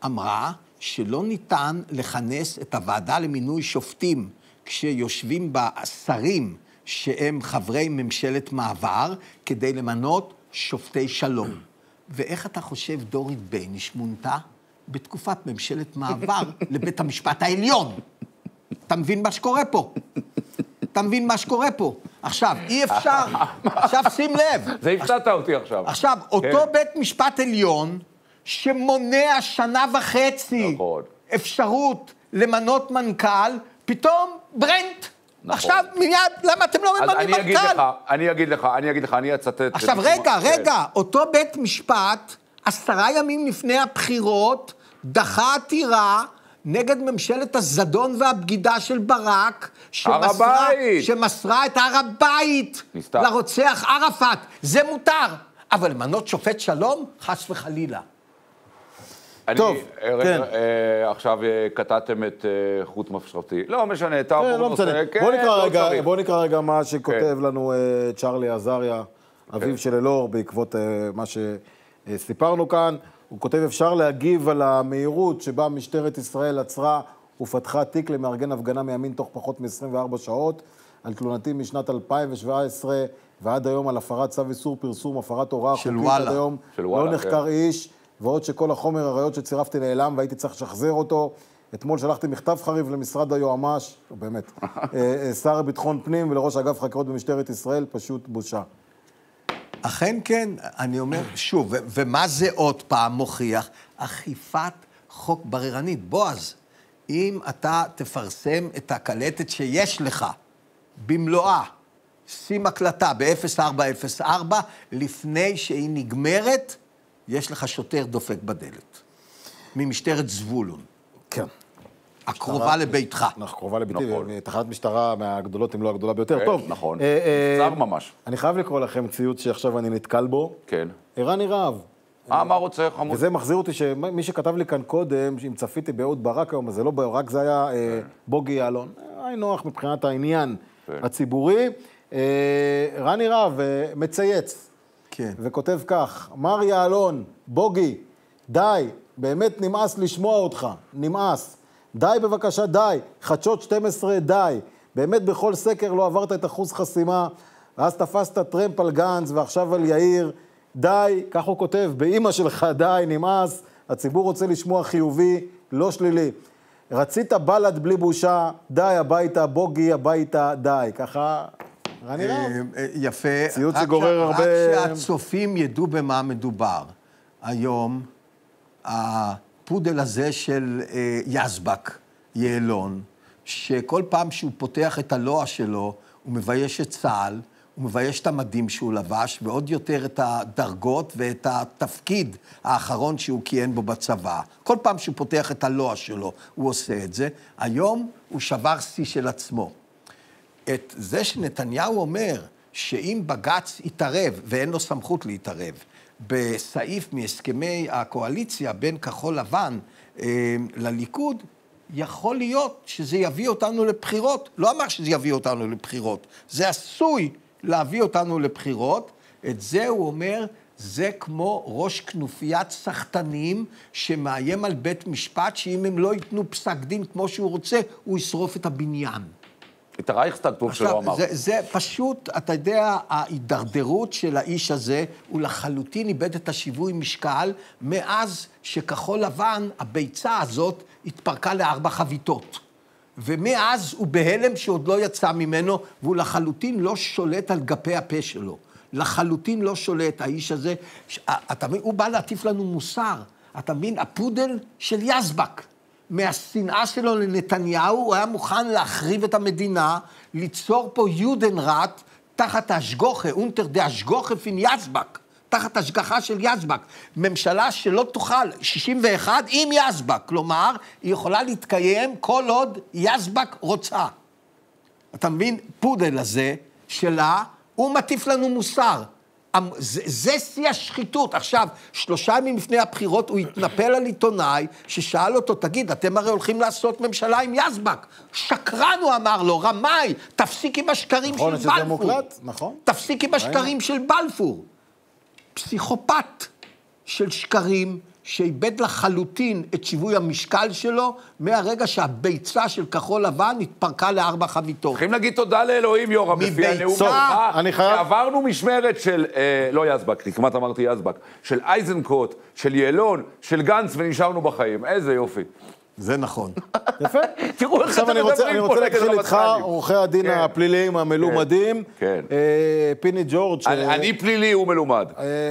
אמרה שלא ניתן לכנס את הוועדה למינוי שופטים כשיושבים בה שרים שהם חברי ממשלת מעבר כדי למנות שופטי שלום. ואיך אתה חושב דורית בייניש מונתה בתקופת ממשלת מעבר לבית המשפט העליון? אתה מבין מה שקורה פה? אתה מבין מה שקורה פה? עכשיו, אי אפשר, עכשיו שים לב. זה הפתעת אותי עכשיו. עכשיו, אותו בית משפט עליון שמונע שנה וחצי נכון. אפשרות למנות מנכ"ל, פתאום ברנט. נכון. עכשיו, מיד, למה אתם לא ממנים מנכ"ל? אני אגיד לך, אני אגיד לך, אני אגיד לך, אני אצטט... עכשיו, רגע, רגע, אותו בית משפט, עשרה ימים לפני הבחירות, דחה עתירה נגד ממשלת הזדון והבגידה של ברק, שמסרה, שמסרה את הר הבית לרוצח ערפאת. זה מותר. אבל למנות שופט שלום, חס וחלילה. טוב, כן. עכשיו קטעתם את חוט מחשבתי. לא משנה, תעבור נושא. בוא נקרא רגע מה שכותב לנו צ'רלי עזריה, אביו של אלאור, בעקבות מה שסיפרנו כאן. הוא כותב, אפשר להגיב על המהירות שבה משטרת ישראל עצרה ופתחה תיק למארגן הפגנה מימין תוך פחות מ-עשרים וארבע שעות, על תלונתי משנת אלפיים שבע עשרה ועד היום על הפרת צו איסור פרסום, הפרת הוראה חוקית עד היום, לא נחקר איש, ועוד שכל החומר הראיות שצירפתי נעלם והייתי צריך לשחזר אותו. אתמול שלחתי מכתב חריף למשרד היועמ"ש, באמת, שר ביטחון פנים ולראש אגף חקירות במשטרת ישראל, פשוט בושה. אכן כן, אני אומר שוב, ו- ומה זה עוד פעם מוכיח? אכיפת חוק בררנית. בועז, אם אתה תפרסם את הקלטת שיש לך במלואה, שים הקלטה ב-אפס ארבע אפס ארבע, לפני שהיא נגמרת, יש לך שוטר דופק בדלת. ממשטרת זבולון. כן. הקרובה לביתך. נכון, קרובה לביתי, תחנת משטרה מהגדולות, אם לא הגדולה ביותר. טוב. נכון, צר ממש. אני חייב לקרוא לכם ציוץ שעכשיו אני נתקל בו. כן. ערני רהב. אה, מה רוצה חמוד? וזה מחזיר אותי שמי שכתב לי כאן קודם, אם צפיתי באהוד ברק היום, אז זה לא ברק, זה היה בוגי יעלון. היה נוח מבחינת העניין הציבורי. ערני רהב מצייץ. כן. וכותב כך, מר יעלון, בוגי, די, באמת נמאס לשמוע אותך, נמאס. די בבקשה, די. חדשות שתים עשרה, די. באמת בכל סקר לא עברת את אחוז חסימה, ואז תפסת טרמפ על גנץ ועכשיו על יאיר. די, כך הוא כותב, באמא שלך, די, נמאס. הציבור רוצה לשמוע חיובי, לא שלילי. רצית בלד בלי בושה, די הביתה, בוגי הביתה, די. ככה, רני רהב. יפה. ציוץ שגורר הרבה... רק שהצופים ידעו במה מדובר. היום, הפודל הזה של יזבק, יעלון, שכל פעם שהוא פותח את הלוע שלו, הוא מבייש את צה"ל, הוא מבייש את המדים שהוא לבש, ועוד יותר את הדרגות ואת התפקיד האחרון שהוא כיהן בו בצבא. כל פעם שהוא פותח את הלוע שלו, הוא עושה את זה. היום הוא שבר שיא של עצמו. את זה שנתניהו אומר שאם בג"ץ יתערב, ואין לו סמכות להתערב, בסעיף מהסכמי הקואליציה בין כחול לבן אה, לליכוד, יכול להיות שזה יביא אותנו לבחירות. לא אמר שזה יביא אותנו לבחירות. זה עשוי להביא אותנו לבחירות. את זה הוא אומר, זה כמו ראש כנופיית סחטנים שמאיים על בית משפט, שאם הם לא ייתנו פסק דין כמו שהוא רוצה, הוא ישרוף את הבניין. את הרייכסטאג טוב שלא אמר. זה, זה פשוט, אתה יודע, ההידרדרות של האיש הזה, הוא לחלוטין איבד את השיווי משקל, מאז שכחול לבן, הביצה הזאת, התפרקה לארבע חביתות. ומאז הוא בהלם שעוד לא יצא ממנו, והוא לחלוטין לא שולט על גפי הפה שלו. לחלוטין לא שולט, האיש הזה, אתה מבין, הוא בא להטיף לנו מוסר. אתה מבין, הפודל של יזבק. מהשנאה שלו לנתניהו, הוא היה מוכן להחריב את המדינה, ליצור פה יודנראט, תחת השגוחה, אונטר דה השגוחה פין יזבק, תחת השגחה של יזבק. ממשלה שלא תוכל, שישים ואחת עם יזבק, כלומר, היא יכולה להתקיים כל עוד יזבק רוצה. אתה מבין? פודל הזה שלה, הוא מטיף לנו מוסר. זה, זה שיא השחיתות. עכשיו, שלושה ימים לפני הבחירות, הוא התנפל על עיתונאי, ששאל אותו, תגיד, אתם הרי הולכים לעשות ממשלה עם יזבק. שקרן, הוא אמר לו, רמאי, תפסיק עם השקרים נכון, של בלפור. מוקלט, נכון. תפסיק עם השקרים של בלפור. פסיכופת של שקרים, שאיבד לחלוטין את שיווי המשקל שלו, מהרגע שהביצה של כחול לבן התפרקה לארבע חביתות. צריכים להגיד תודה לאלוהים, יורם, לפי הנאום שלך, שעברנו משמרת של, לא יזבק, כמעט אמרתי יזבק, של אייזנקוט, של ילון, של גנץ, ונשארנו בחיים. איזה יופי. זה נכון. יפה. תראו איך אתם מדברים פה. עכשיו אני רוצה להתחיל איתך, עורכי הדין הפליליים המלומדים. כן. פיני ג'ורג'. אני פלילי, הוא מלומד.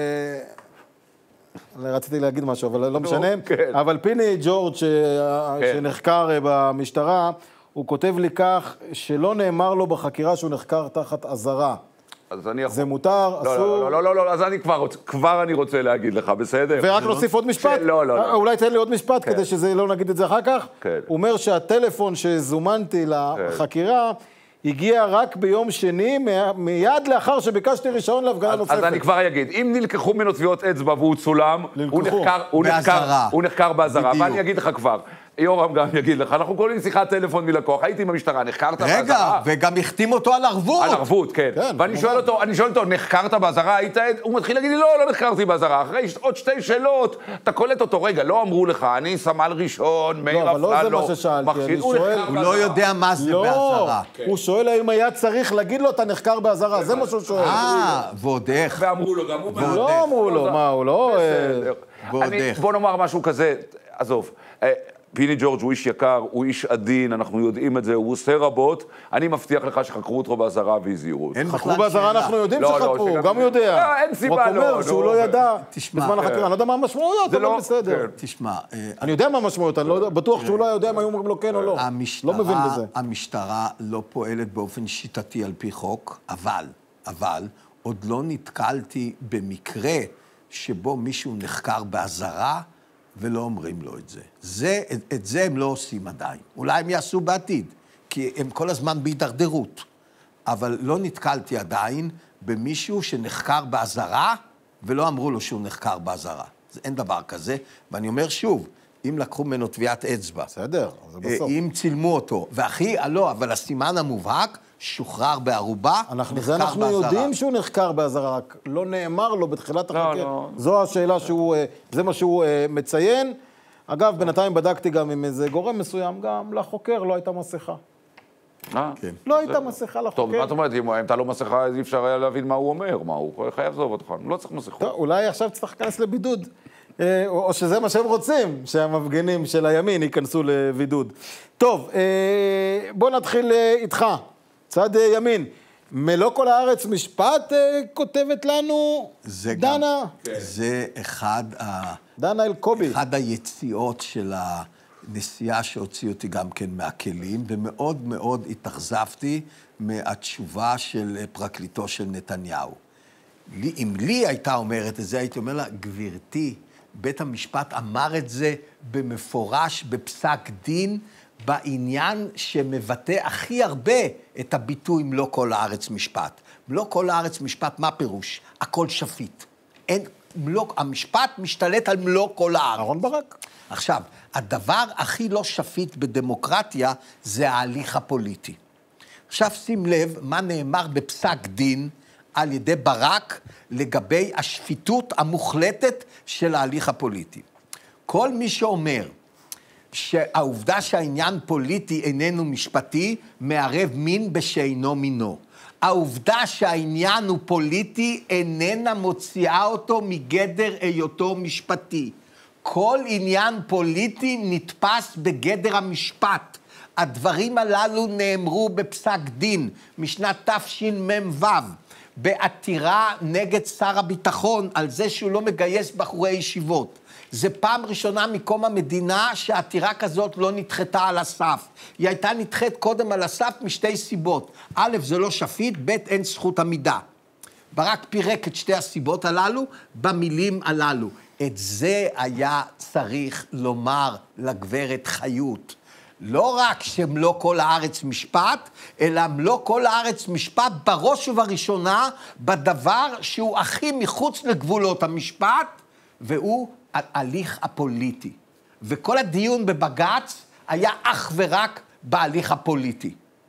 רציתי להגיד משהו, אבל לא משנה. אבל פיני ג'ורג' שנחקר במשטרה, הוא כותב לי כך, שלא נאמר לו בחקירה שהוא נחקר תחת אזהרה. זה מותר, אסור. לא, לא, לא, לא, אז אני כבר, כבר אני רוצה להגיד לך, בסדר? ורק נוסיף עוד משפט? לא, לא, לא. אולי תן לי עוד משפט כדי שזה לא נגיד את זה אחר כך. הוא אומר שהטלפון שזומנתי לחקירה, הגיע רק ביום שני, מיד לאחר שביקשתי רישיון להפגנה נוספת. אז אני כבר אגיד, אם נלקחו ממנו טביעות אצבע והוא צולם, הוא נחקר באזהרה, ואני אגיד לך כבר, יורם גם יגיד לך, אנחנו קוראים שיחת טלפון מלקוח, הייתי עם המשטרה, נחקרת באזהרה? רגע, וגם החתים אותו על ערבות. על ערבות, כן. ואני שואל אותו, אני שואל אותו, נחקרת באזהרה? הוא מתחיל להגיד לי, לא, לא נחקרתי באזהרה. אחרי עוד שתי שאלות, אתה קולט אותו, רגע, לא אמרו לך, אני סמל ראשון, מאיר אפללו. לא, אבל לא זה מה ששאלתי, הוא לא יודע מה זה באזהרה. הוא שואל האם היה צריך להגיד לו, אתה נחקר באזהרה, זה מה שהוא שואל. אה, ועוד איך. ואמרו לו, גם הוא... לא אמרו לו, מה, הוא לא... בוא נאמר משהו כזה, עזוב. פיני ג'ורג' הוא איש יקר, הוא איש עדין, אנחנו יודעים את זה, הוא עושה רבות, אני מבטיח לך שחקרו אותו באזהרה והזהירו. חקרו באזהרה, אנחנו יודעים שחקרו, הוא גם יודע. אין סיבה, לא. הוא אומר שהוא לא ידע בזמן החקירה, אני לא יודע מה המשמעויות, אבל בסדר. תשמע. אני יודע מה המשמעויות, אני בטוח שהוא לא יודע אם היו אומרים לו כן או לא. לא מבין בזה. המשטרה לא פועלת באופן שיטתי על פי חוק, אבל, אבל, עוד לא נתקלתי במקרה שבו מישהו נחקר באזהרה, ולא אומרים לו את זה. זה, את, את זה הם לא עושים עדיין. אולי הם יעשו בעתיד, כי הם כל הזמן בהידרדרות. אבל לא נתקלתי עדיין במישהו שנחקר באזהרה, ולא אמרו לו שהוא נחקר באזהרה. אין דבר כזה, ואני אומר שוב, אם לקחו ממנו טביעת אצבע, בסדר, זה בסוף. אם צילמו אותו, והכי, לא, אבל הסימן המובהק, שוחרר בערובה, אנחנו, זה אנחנו יודעים שהוא נחקר באזהרה, רק לא נאמר לו בתחילת החקר. לא, לא. זו השאלה שהוא, זה מה שהוא מציין. אגב, בינתיים בדקתי גם עם איזה גורם מסוים, גם לחוקר לא הייתה מסכה. אה? כן. לא הייתה מסכה לחוקר. טוב, מה זאת אומרת, אם הייתה לו מסכה, אי אפשר היה להבין מה הוא אומר, מה הוא חייב לעזוב אותך, הוא לא צריך מסכה. טוב, אולי עכשיו צריך להיכנס לבידוד. או שזה מה שהם רוצים, שהמפגינים של הימין ייכנסו לבידוד. טוב, בוא נתחיל איתך. צד ימין, מלוא כל הארץ משפט כותבת לנו דנה. זה אחד דנה אלקובי. אחד היציאות של הנסיעה שהוציא אותי גם כן מהכלים, ומאוד מאוד התאכזבתי מהתשובה של פרקליטו של נתניהו. אם לי הייתה אומרת את זה, הייתי אומר לה, גבירתי, בית המשפט אמר את זה במפורש, בפסק דין, בעניין שמבטא הכי הרבה את הביטוי מלוא כל הארץ משפט. מלוא כל הארץ משפט, מה פירוש? הכל שפיט. אין, מלוא, המשפט משתלט על מלוא כל הארץ. אהרון ברק. עכשיו, הדבר הכי לא שפיט בדמוקרטיה זה ההליך הפוליטי. עכשיו שים לב מה נאמר בפסק דין על ידי ברק לגבי השפיטות המוחלטת של ההליך הפוליטי. כל מי שאומר שהעובדה שהעניין פוליטי איננו משפטי, מערב מין בשאינו מינו. העובדה שהעניין הוא פוליטי איננה מוציאה אותו מגדר היותו משפטי. כל עניין פוליטי נתפס בגדר המשפט. הדברים הללו נאמרו בפסק דין משנת תשמ"ו, בעתירה נגד שר הביטחון על זה שהוא לא מגייס בחורי ישיבות. זה פעם ראשונה מקום המדינה שהעתירה כזאת לא נדחתה על הסף. היא הייתה נדחת קודם על הסף משתי סיבות. א', זה לא שפיט, ב', אין זכות עמידה. ברק פירק את שתי הסיבות הללו במילים הללו. את זה היה צריך לומר לגברת חיות. לא רק שמלוא כל הארץ משפט, אלא מלוא כל הארץ משפט בראש ובראשונה בדבר שהוא הכי מחוץ לגבולות המשפט, והוא ההליך הפוליטי. וכל הדיון בבג"ץ היה אך ורק בהליך הפוליטי.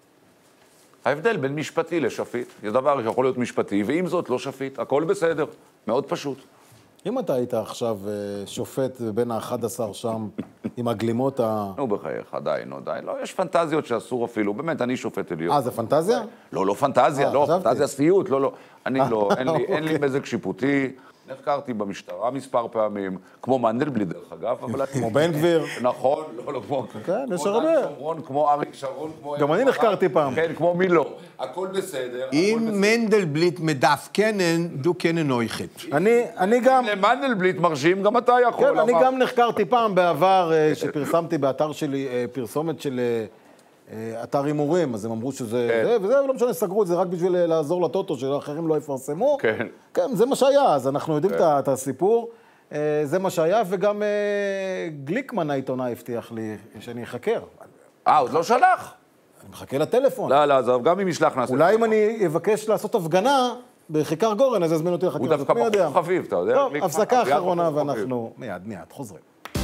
ההבדל בין משפטי לשפיט, זה דבר שיכול להיות משפטי, ועם זאת לא שפיט, הכל בסדר, מאוד פשוט. אם אתה היית עכשיו שופט בין ה-אחד עשר שם, עם הגלימות ה... נו, בחייך, די, נו, די. לא, יש פנטזיות שאסור אפילו, באמת, אני שופט עליון. אה, זה פנטזיה? לא, לא פנטזיה, לא, פנטזיה ספיות, לא, לא. אני לא, אין לי מזג שיפוטי. נחקרתי במשטרה מספר פעמים, כמו מנדלבליט דרך אגב, אבל... כמו בן גביר. נכון, לא, לא, כמו... כן, יש כמו הרבה. דן שומרון, כמו אריק שרון, כמו... גם אני נחקרתי פעם. כן, כמו מי לא. הכל בסדר. אם מנדלבליט מדף קנן, דו קנן אויכת. אני גם... למנדלבליט מרשים, גם אתה יכול. כן, אני גם נחקרתי פעם בעבר, שפרסמתי באתר שלי פרסומת של אתר הימורים, אז הם אמרו שזה... זה, וזה לא משנה, סגרו את זה רק בשביל לעזור לטוטו, שאחרים לא יפרסמו. כן. כן, זה מה שהיה, אז אנחנו יודעים את הסיפור. זה מה שהיה, וגם גליקמן העיתונאי הבטיח לי שאני אחקר. אה, עוד לא שלח? אני מחכה לטלפון. לא, לא, עזוב, גם אם ישלח נעשה. אולי אם אני אבקש לעשות הפגנה בכיכר גורן, אז יזמין אותי לחקר. הוא דווקא בחור חביב, אתה יודע? טוב, הפסקה אחרונה ואנחנו מיד, מיד, חוזרים.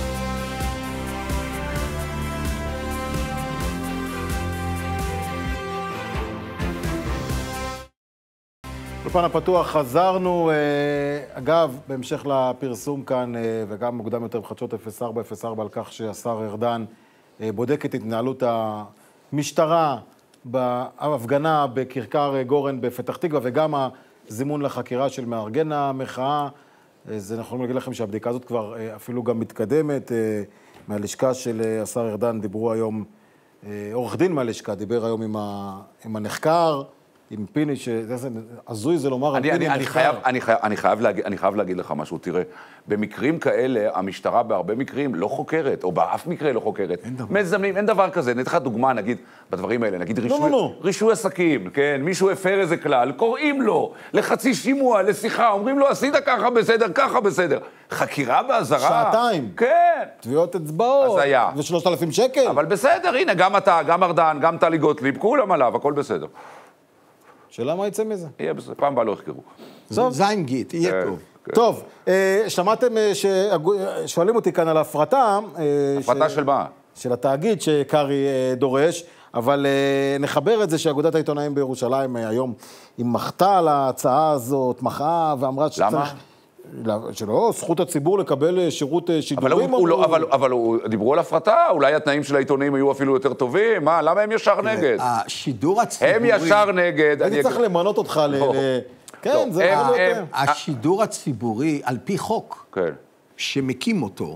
בפן הפתוח חזרנו, אגב, בהמשך לפרסום כאן, וגם מוקדם יותר בחדשות אפס ארבע אפס ארבע, על כך שהשר ארדן בודק את התנהלות המשטרה בהפגנה בכיכר גורן בפתח תקווה, וגם הזימון לחקירה של מארגן המחאה. אז אנחנו יכולים להגיד לכם שהבדיקה הזאת כבר אפילו גם מתקדמת. מהלשכה של השר ארדן דיברו היום, עורך דין מהלשכה דיבר היום עם, ה, עם הנחקר, עם פיני, שזה עזוי זה לומר, אני, אני, אני, חייב, אני, חייב, אני, חייב להגיד, אני חייב להגיד לך משהו, תראה, במקרים כאלה, המשטרה בהרבה מקרים לא חוקרת, או באף מקרה לא חוקרת. אין דבר. מזמנים, אין דבר כזה. נתן לך דוגמה, נגיד, בדברים האלה, נגיד רישוי, לא, לא. רישוי עסקים, כן, מישהו הפר איזה כלל, קוראים לו לחצי שימוע, לשיחה, אומרים לו, עשית ככה בסדר, ככה בסדר. חקירה באזהרה. שעתיים. כן. תביעות אצבעות. אז היה. ושלושת אלפים שקל. אבל בסדר, הנה, גם אתה, גם ארדן, גם טלי גוטליב, כולם עליו, הכל בסדר. שאלה מה יצא מזה? יהיה בסדר, פעם באה לא יחקרו. זין גיט, יהיה טוב. טוב, שמעתם ששואלים אותי כאן על ההפרטה. הפרטה של מה? של התאגיד שקרי דורש, אבל נחבר את זה שאגודת העיתונאים בירושלים היום, היא מחתה על ההצעה הזאת, מחאה ואמרה שצריך... למה? שלא, זכות הציבור לקבל שירות שידורים. אבל, לא, אבל, אבל דיברו על הפרטה, אולי התנאים של העיתונים היו אפילו יותר טובים, מה, למה הם ישר נגד? השידור הציבורי... הם ישר נגד. אני צריך למנות אותך ל... כן, זה לא יותר. השידור הציבורי, על פי חוק, שמקים אותו,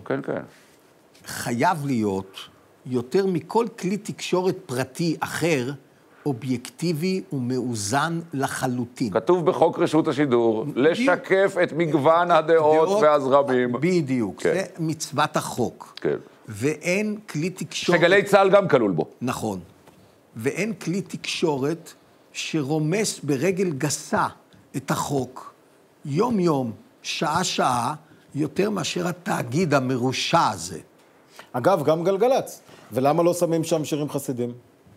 חייב להיות יותר מכל כלי תקשורת פרטי אחר, אובייקטיבי ומאוזן לחלוטין. כתוב בחוק רשות השידור, לשקף את מגוון הדעות והזרמים. בדיוק, זה מצוות החוק. ואין כלי תקשורת... שגלי צה"ל גם כלול בו. נכון. ואין כלי תקשורת שרומס ברגל גסה את החוק, יום-יום, שעה-שעה, יותר מאשר התאגיד המרושע הזה. אגב, גם גלגלץ. ולמה לא שמים שם שירים חסידים?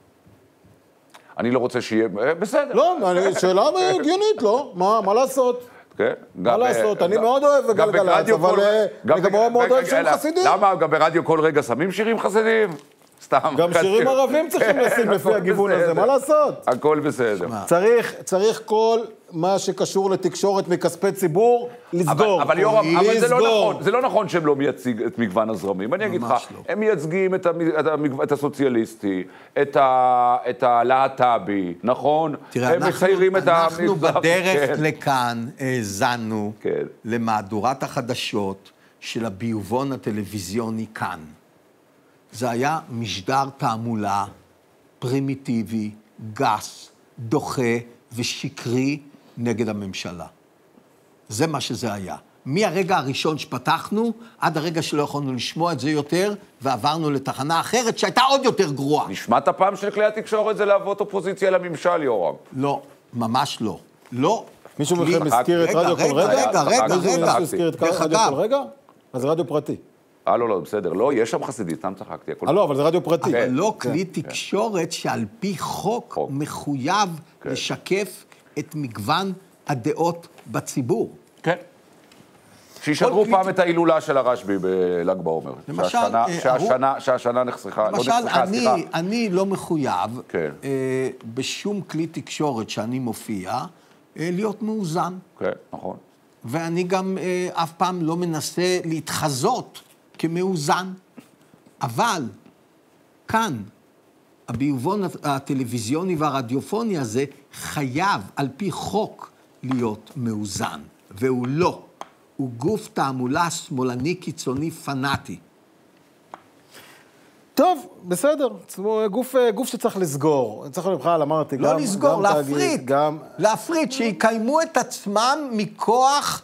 אני לא רוצה שיהיה... בסדר. לא, שאלה הגיונית, לא? מה לעשות? כן. מה לעשות? אני מאוד אוהב גלגלץ, אבל אני גם מאוד אוהב שירים חסידים. למה? גם ברדיו כל רגע שמים שירים חסידים? סתם. גם שירים ערבים צריכים לשים לפי הגיוון הזה, מה לעשות? הכל בסדר. צריך כל מה שקשור לתקשורת מכספי ציבור, לסגור. אבל יורם, אבל זה לא נכון, זה לא נכון שהם לא מייצגים את מגוון הזרמים. אני אגיד לך, הם מייצגים את הסוציאליסטי, את הלהט"בי, נכון? תראה, אנחנו בדרך לכאן האזנו למהדורת החדשות של הביובון הטלוויזיוני כאן. זה היה משדר תעמולה פרימיטיבי, גס, דוחה ושקרי נגד הממשלה. זה מה שזה היה. מהרגע הראשון שפתחנו, עד הרגע שלא יכולנו לשמוע את זה יותר, ועברנו לתחנה אחרת שהייתה עוד יותר גרועה. נשמעת הפעם של כלי התקשורת זה להוות אופוזיציה לממשל, יורם. לא, ממש לא. לא. מישהו מכם הזכיר את רדיו כל רגע? רגע, רגע, רגע. מישהו הזכיר את רדיו כל רגע? אז זה רדיו פרטי. אה, לא, לא, בסדר. לא, יש שם חסידי, סתם צחקתי. אה, לא, אבל זה רדיו פרטי. אבל לא כלי תקשורת שעל פי חוק מחויב לשקף את מגוון הדעות בציבור. כן. שישדרו פעם את ההילולה של הרשב"י בל"ג בעומר. למשל, שהשנה נחסכה. למשל, אני לא מחויב בשום כלי תקשורת שאני מופיע להיות מאוזן. כן, נכון. ואני גם אה, אף פעם לא מנסה להתחזות כמאוזן. אבל כאן, הביובון הטלוויזיוני והרדיופוני הזה חייב על פי חוק להיות מאוזן, והוא לא. הוא גוף תעמולה שמאלני קיצוני פנאטי. טוב, בסדר. גוף, גוף שצריך לסגור. צריך לבחר, אמרתי, לא גם... לסגור, גם להפריט. תאגיד, גם... להפריט, שיקיימו את עצמם מכוח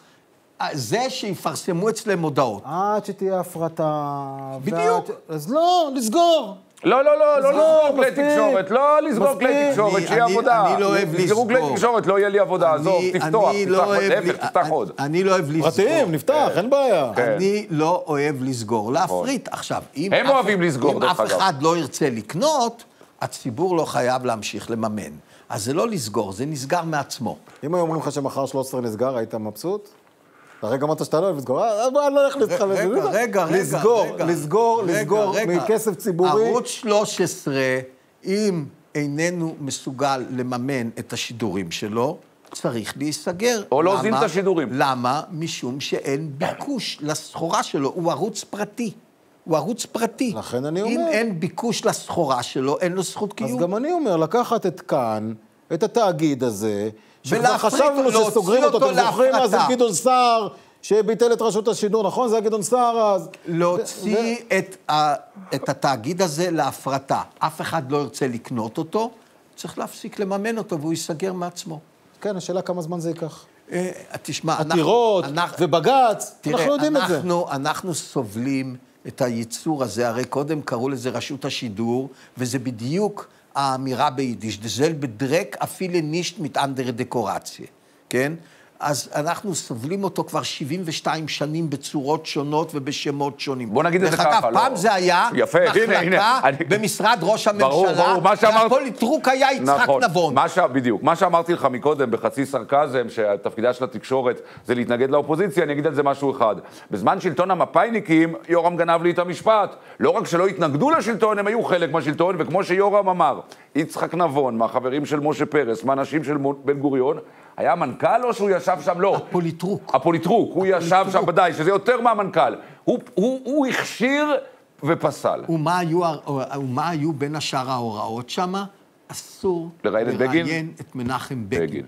זה שיפרסמו אצלם הודעות. עד שתהיה הפרטה... בדיוק. ועד... אז לא, לסגור. לא, לא, לא, לא לסגור כלי מספיק. תקשורת, לא לסגור מספיק. כלי תקשורת, אני- שיהיה אני- עבודה. אני לא אוהב תסגרו כלי לסגור. תקשורת, לא יהיה לי עבודה, עזוב, אני- תפתוח, אני תפתח לא עוד, אוהב להפך, ל- תפתח אני- עוד. אני לא אוהב לסגור. פרטיים, נפתח, אין בעיה. כן. אני לא אוהב לסגור, להפריט. עכשיו, אם הם אף- אוהבים לסגור, אם דרך אף אגב. אחד לא ירצה לקנות, הציבור לא חייב להמשיך לממן. אז זה לא לסגור, זה נסגר מעצמו. אם היו אומרים לך שמחר שלוש עשרה נסגר, היית מבסוט? הרגע אמרת שאתה לא אוהב לסגור, אה, בוא, אני לא הולך לסגור. רגע, רגע, רגע. לסגור, רגע. לסגור, רגע, לסגור רגע. מכסף ציבורי. ערוץ שלוש עשרה, אם איננו מסוגל לממן את השידורים שלו, צריך להיסגר. או להוזיל למה? את השידורים. למה? משום שאין ביקוש לסחורה שלו, הוא ערוץ פרטי. הוא ערוץ פרטי. לכן אני אם אומר. אין ביקוש לסחורה שלו, אין לו זכות אז קיום. גם אני אומר, לקחת את כאן, את התאגיד הזה, שכבר ולהפריט, חשבנו להוציא שסוגרים אותו, אותו אתם זוכרים אז את להפרטה. גדעון סער, שביטל את רשות השידור, נכון? זה היה גדעון סער אז. להוציא את, ה, את התאגיד הזה להפרטה. אף אחד לא ירצה לקנות אותו, צריך להפסיק לממן אותו, והוא ייסגר מעצמו. כן, השאלה כמה זמן זה ייקח. אה, תשמע, עתירות אנחנו- ובג"ץ, תראה, אנחנו יודעים את זה. אנחנו, אנחנו סובלים את הייצור הזה, הרי קודם קראו לזה רשות השידור, וזה בדיוק האמירה ביידיש, דזל בדרק אפילו נישט mit andere דקורציה, כן? אז אנחנו סובלים אותו כבר שבעים ושתיים שנים בצורות שונות ובשמות שונים. בוא נגיד את זה דרך ככה, אגב, לא- פעם זה היה יפה, הנה, מחלקה הנה, אני- במשרד ראש הממשלה, ברור, ברור, מה שאמרת- והפוליטרוק היה יצחק נכון, נבון. מה ש... בדיוק. מה שאמרתי לך מקודם, בחצי סרקזם, שתפקידה של התקשורת זה להתנגד לאופוזיציה, אני אגיד על זה משהו אחד. בזמן שלטון המפאיניקים, יורם גנב לי את המשפט. לא רק שלא התנגדו לשלטון, הם היו חלק מהשלטון, וכמו שיורם אמר, יצחק נבון, מהחברים של משה פרס, מהאנשים של בן גוריון, היה מנכ"ל או שהוא ישב שם? לא. הפוליטרוק. הפוליטרוק, הוא ישב שם בדי, שזה יותר מהמנכ"ל. הוא, הוא, הוא הכשיר ופסל. ומה היו, ומה היו בין השאר ההוראות שמה? אסור לראיין את בגין? לראיין את מנחם בגין. בגין.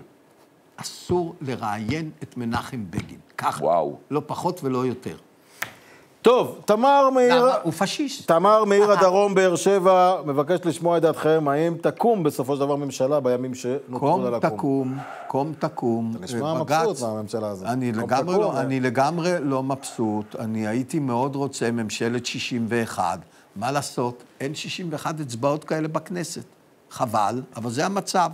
אסור לראיין את מנחם בגין. ככה. וואו. לא פחות ולא יותר. טוב, תמר מאיר... למה? הוא פשיסט. תמר מאיר הדרום, באר שבע, מבקש לשמוע את דעתכם, האם תקום בסופו של דבר ממשלה בימים שנותרו קום לה לקום? תקום, קום תקום. אתה נשמע בג"ץ- מבסוט מהממשלה הזאת. אני קום לגמרי תקום, לא, אה. אני לגמרי לא מבסוט. אני הייתי מאוד רוצה ממשלת שישים ואחת. מה לעשות? אין שישים ואחת אצבעות כאלה בכנסת. חבל, אבל זה המצב.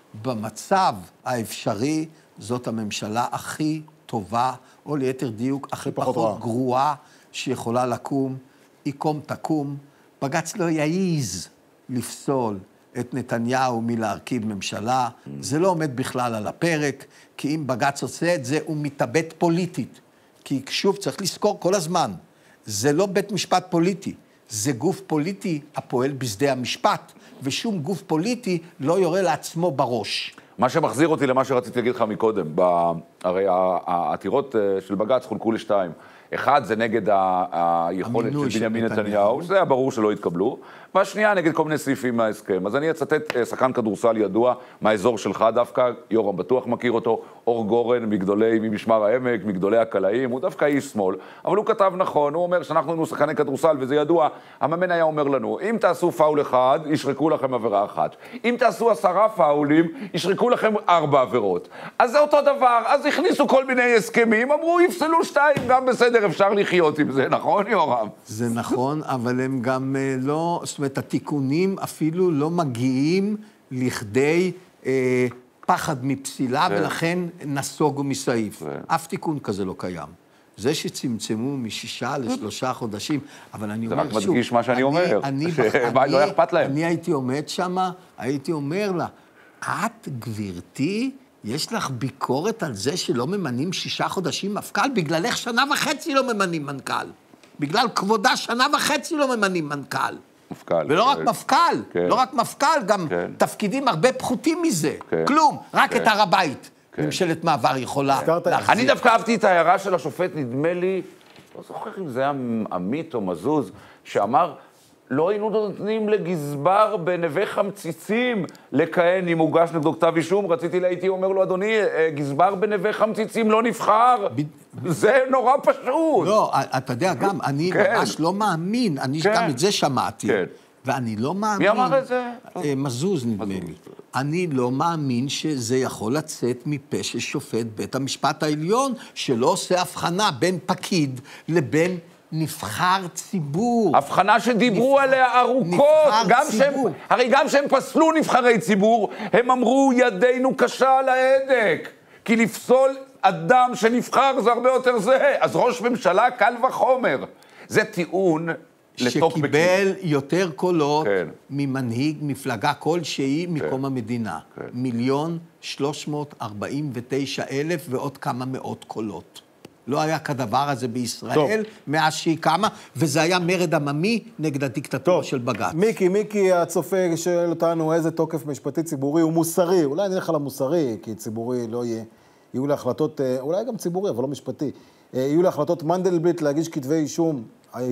במצב האפשרי, זאת הממשלה הכי טובה, או ליתר דיוק, הכי פחות פחות רעה. גרועה שיכולה לקום. היא קום תקום. בג"ץ לא יעיז לפסול את נתניהו מלהרכיב ממשלה. זה לא עומד בכלל על הפרק, כי אם בג"ץ עושה את זה, הוא מתאבד פוליטית. כי שוב, צריך לזכור כל הזמן, זה לא בית משפט פוליטי, זה גוף פוליטי הפועל בשדה המשפט, ושום גוף פוליטי לא יורה לעצמו בראש. מה שמחזיר אותי למה שרציתי להגיד לך מקודם, ב... הרי העתירות של בג"ץ חולקו לשתיים. אחד זה נגד ה... היכולת המינוי של של בנימין נתניהו. נתניהו, שזה היה ברור שלא יתקבלו, והשנייה נגד כל מיני סעיפים מההסכם. אז אני אצטט אה, שחקן כדורסל ידוע מהאזור שלך דווקא, יורם בטוח מכיר אותו, אור גורן מגדולי, ממשמר העמק, מגדולי הקלעים, הוא דווקא איש שמאל, אבל הוא כתב נכון, הוא אומר שאנחנו היינו שחקני כדורסל, וזה ידוע, המאמן היה אומר לנו, אם תעשו פאול אחד, ישרקו לכם עבירה אחת. אם תעשו עשרה פאולים, ישרקו לכם ארבע עבירות. אז זה אותו דבר, אז הכניסו כל מיני הסכמים, אמרו, יפסלו שתיים, גם בסדר, אפשר לחיות עם זה, נכון, יורם? זה נכון, אבל הם גם אה, לא, זאת אומרת, התיקונים אפילו לא מגיעים לכדי אה, פחד מפסילה, כן. ולכן נסוגו מסעיף. כן. אף תיקון כזה לא קיים. זה שצמצמו משישה לשלושה חודשים, אבל אני זה אומר רק שוב... מדגיש מה שאני אני- אומר, אני- שמה, אני- לא אכפת להם. אני הייתי עומד שמה, הייתי אומר לה, את, גברתי, יש לך ביקורת על זה שלא ממנים שישה חודשים מפכ"ל? בגללך שנה וחצי לא ממנים מנכ"ל. בגלל כבודה שנה וחצי לא ממנים מנכ"ל. מפכ"ל. ולא רק כן. מפכ"ל, כן. לא רק מפכ"ל, גם כן. תפקידים הרבה פחותים מזה. כן. כלום, רק כן. את הר הבית. ממשלת מעבר יכולה להחזיר. אני דווקא אהבתי את ההערה של השופט, נדמה לי, לא זוכר אם זה היה עמית או מזוז, שאמר, לא היינו נותנים לגזבר בנווה חמציצים לכהן אם הוגש נגדו כתב אישום, רציתי להייתי אומר לו, אדוני, גזבר בנווה חמציצים לא נבחר, זה נורא פשוט. לא, אתה יודע, גם אני ממש לא מאמין, אני גם את זה שמעתי, ואני לא מאמין... מי אמר את זה? מזוז נדמה לי. אני לא מאמין שזה יכול לצאת מפה של שופט בית המשפט העליון, שלא עושה הבחנה בין פקיד לבין... נבחר ציבור. הבחנה שדיברו נבחר, עליה ארוכות. גם שהם, הרי גם שהם פסלו נבחרי ציבור, הם אמרו ידינו קשה על ההדק. כי לפסול אדם שנבחר זה הרבה יותר זה. אז ראש ממשלה קל וחומר. זה טיעון לטוקבקים. שקיבל יותר קולות כן. ממנהיג מפלגה כלשהי כן. מקום המדינה. כן. מיליון שלוש מאות ארבעים ותשע אלף ועוד כמה מאות קולות. לא היה כדבר הזה בישראל, טוב. מאז שהיא קמה, וזה היה מרד עממי נגד הדיקטטורה של בג"ץ. מיקי, מיקי הצופה שואל אותנו איזה תוקף משפטי ציבורי הוא מוסרי, אולי נלך על המוסרי, כי ציבורי לא יהיה, יהיו להחלטות, אולי גם ציבורי, אבל לא משפטי, יהיו להחלטות מנדלבליט להגיש כתבי אישום,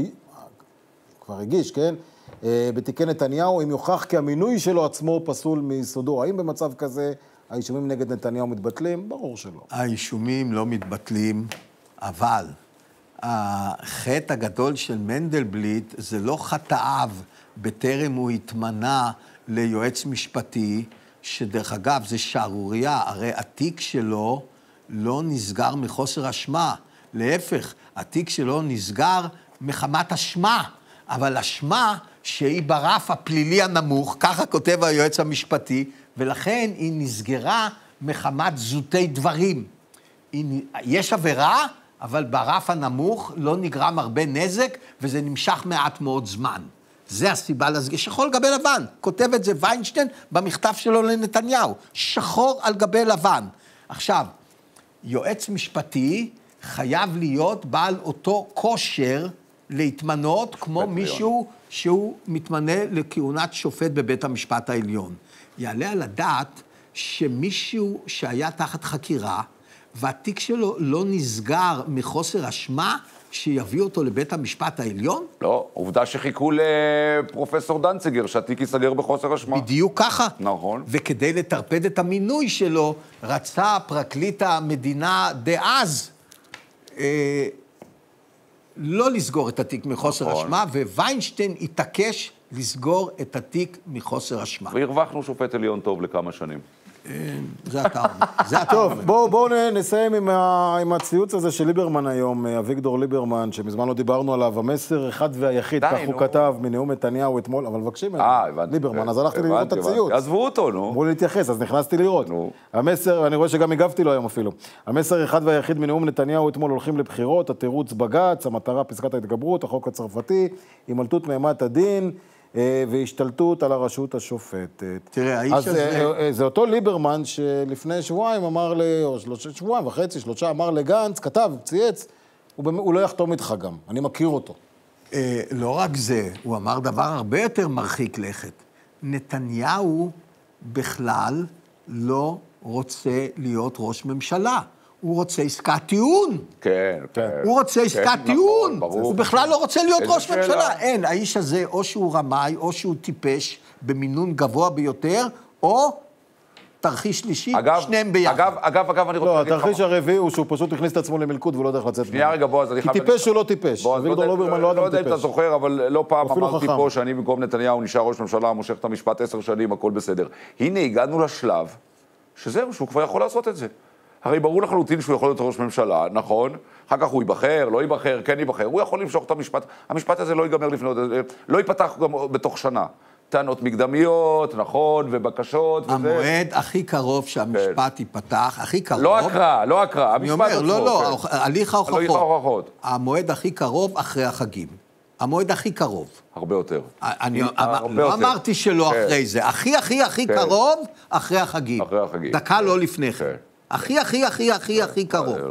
כבר הגיש, כן? בתיקי נתניהו, אם יוכח כי המינוי שלו עצמו פסול מיסודו. האם במצב כזה האישומים נגד נתניהו מתבטלים? ברור שלא. האישומים לא מתבטלים. אבל החטא הגדול של מנדלבליט זה לא חטאיו בטרם הוא התמנה ליועץ משפטי, שדרך אגב זה שערוריה, הרי התיק שלו לא נסגר מחוסר אשמה, להפך, התיק שלו נסגר מחמת אשמה, אבל אשמה שהיא ברף הפלילי הנמוך, ככה כותב היועץ המשפטי, ולכן היא נסגרה מחמת זוטי דברים. יש עבירה, אבל ברף הנמוך לא נגרם הרבה נזק, וזה נמשך מעט מאוד זמן. זה הסיבה לסגר, שחור על גבי לבן. כותב את זה ויינשטיין במכתב שלו לנתניהו. שחור על גבי לבן. עכשיו, יועץ משפטי חייב להיות בעל אותו כושר להתמנות, כמו מישהו שהוא מתמנה לכהונת שופט בבית המשפט העליון. יעלה על הדעת שמישהו שהיה תחת חקירה, והתיק שלו לא נסגר מחוסר אשמה, שיביא אותו לבית המשפט העליון? לא, עובדה שחיכו לפרופסור דנציגר, שהתיק ייסגר בחוסר אשמה. בדיוק ככה. נכון. וכדי לטרפד את המינוי שלו, רצה פרקליט המדינה דאז, אה, לא לסגור את התיק מחוסר נכון. אשמה, וויינשטיין התעקש לסגור את התיק מחוסר אשמה. והרווחנו שופט עליון טוב לכמה שנים. זה אתה אומר. טוב, בואו בוא נסיים עם, ה, עם הציוץ הזה של ליברמן היום, אביגדור ליברמן, שמזמן לא דיברנו עליו, המסר אחד והיחיד, כך הוא כתב מנאום נתניהו אתמול, אבל מבקשים את ליברמן, אז הלכתי לראות את הציוץ. עזבו אותו, נו. אמרו להתייחס, אז נכנסתי לראות. המסר, אני רואה שגם הגבתי לו היום אפילו, המסר אחד והיחיד מנאום נתניהו אתמול הולכים לבחירות, התירוץ בג"ץ, המטרה פסקת ההתגברות, החוק הצרפתי, הימלטות מאימת הדין, והשתלטות על הרשות השופטת. תראה, האיש הזה... אז זה אותו ליברמן שלפני שבועיים אמר ל... או שלושה, שבועיים וחצי, שלושה, אמר לגנץ, כתב, צייץ, הוא לא יחתום איתך גם, אני מכיר אותו. לא רק זה, הוא אמר דבר הרבה יותר מרחיק לכת. נתניהו בכלל לא רוצה להיות ראש ממשלה. הוא רוצה עסקת טיעון. כן, כן. הוא רוצה עסקת טיעון. הוא בכלל לא רוצה להיות ראש ממשלה. אין, האיש הזה או שהוא רמאי, או שהוא טיפש במינון גבוה ביותר, או תרחיש שלישי, שניהם ביחד. אגב, אגב, אגב, אני רוצה... לא, התרחיש הרביעי הוא שהוא פשוט הכניס את עצמו למלכוד ולא יודע איך לצאת. שנייה רגע, בועז, אני חייב... כי טיפש הוא לא טיפש. אביגדור ליברמן לא אדם טיפש. לא יודע אם אתה זוכר, אבל לא פעם אמרתי פה שאני במקום נתניהו נשאר ראש ממשלה, מושך את המשפט עשר שנים, הכל בסדר. הנה, הגענו לשלב שזהו, שהוא כבר יכול לעשות את זה. הרי ברור לחלוטין שהוא יכול להיות ראש ממשלה, נכון? אחר כך הוא ייבחר, לא ייבחר, כן ייבחר, הוא יכול למשוך את המשפט, המשפט הזה לא ייגמר לפני, לא ייפתח גם בתוך שנה. טענות מקדמיות, נכון, ובקשות וזה. המועד הכי קרוב שהמשפט ייפתח, הכי קרוב... לא הקרא, לא הקרא, המשפט עצמו. לא, לא, הליך ההוכחות. המועד הכי קרוב אחרי החגים. המועד הכי קרוב. הרבה יותר. אני לא אמרתי שלא אחרי זה. הכי, הכי, הכי קרוב אחרי החגים. אחרי החגים. דקה לא לפני כן. הכי, הכי, הכי, הכי, הכי קרוב.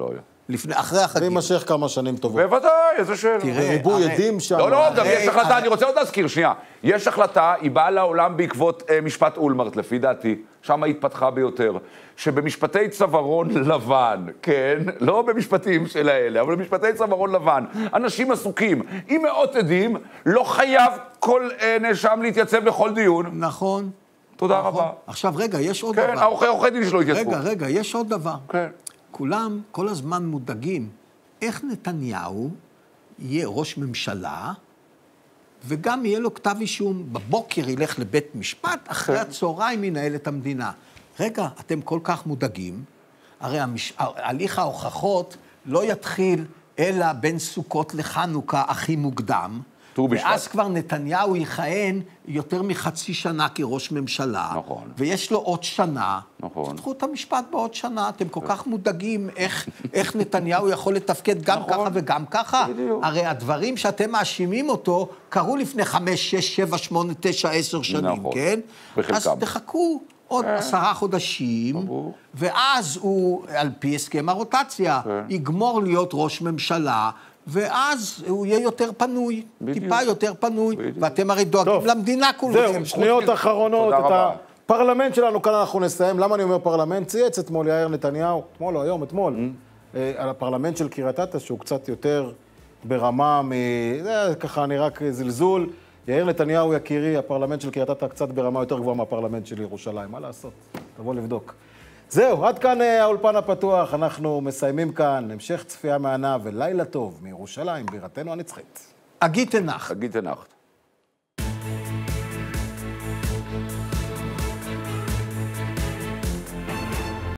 לפני, אחרי החגים. זה יימשך כמה שנים טובות. בוודאי, איזה שאלה. תראה, ריבוי הרי- עדים שם. לא, לא, גם הרי- יש החלטה, הרי- אני רוצה עוד להזכיר, שנייה. יש החלטה, היא באה לעולם בעקבות אה, משפט אולמרט, לפי דעתי, שם היא התפתחה ביותר, שבמשפטי צווארון לבן, כן, לא במשפטים של האלה, אבל במשפטי צווארון לבן, אנשים עסוקים עם מאות עדים, לא חייב כל אה, נאשם להתייצב לכל דיון. נכון. תודה נכון. רבה. עכשיו, רגע, יש עוד כן, דבר. העורכי עורכי דין שלו התייצבו. רגע, רגע, יש עוד דבר. כן. כולם כל הזמן מודאגים איך נתניהו יהיה ראש ממשלה, וגם יהיה לו כתב אישום, בבוקר ילך לבית משפט, אחרי הצהריים ינהל את המדינה. רגע, אתם כל כך מודאגים, הרי המש... הליך ההוכחות לא יתחיל אלא בין סוכות לחנוכה הכי מוקדם, ט"ו בשבט. ואז כבר נתניהו יכהן יותר מחצי שנה כראש ממשלה, נכון. ויש לו עוד שנה. נכון. תפתחו את המשפט בעוד שנה, אתם כל כך מודאגים איך, איך נתניהו יכול לתפקד גם נכון. ככה וגם ככה. בדיוק. הרי הדברים שאתם מאשימים אותו קרו לפני חמש, שש, שבע, שמונה, תשע, עשר שנים, נכון. כן? בחלקם. אז תחכו עוד עשרה חודשים, ברור. ואז הוא, על פי הסכם הרוטציה, יגמור להיות ראש ממשלה, ואז הוא יהיה יותר פנוי, בדיוק. טיפה יותר פנוי, בדיוק. ואתם הרי דואגים טוב. למדינה כולכם. זהו, שניות אחרונות, תודה את רבה. הפרלמנט שלנו כאן אנחנו נסיים. למה אני אומר פרלמנט? צייץ אתמול יאיר נתניהו, אתמול או היום, אתמול, אה, על הפרלמנט של קריית אתא, שהוא קצת יותר ברמה מ... זה ככה נראה כזלזול. יאיר נתניהו יקירי, הפרלמנט של קריית אתא קצת ברמה יותר גבוהה מהפרלמנט של ירושלים. מה לעשות? תבוא לבדוק. זהו, עד כאן אה, האולפן הפתוח, אנחנו מסיימים כאן. המשך צפייה מהנה ולילה טוב מירושלים, בירתנו הנצחית. אגית אנח. תגיד תנחת.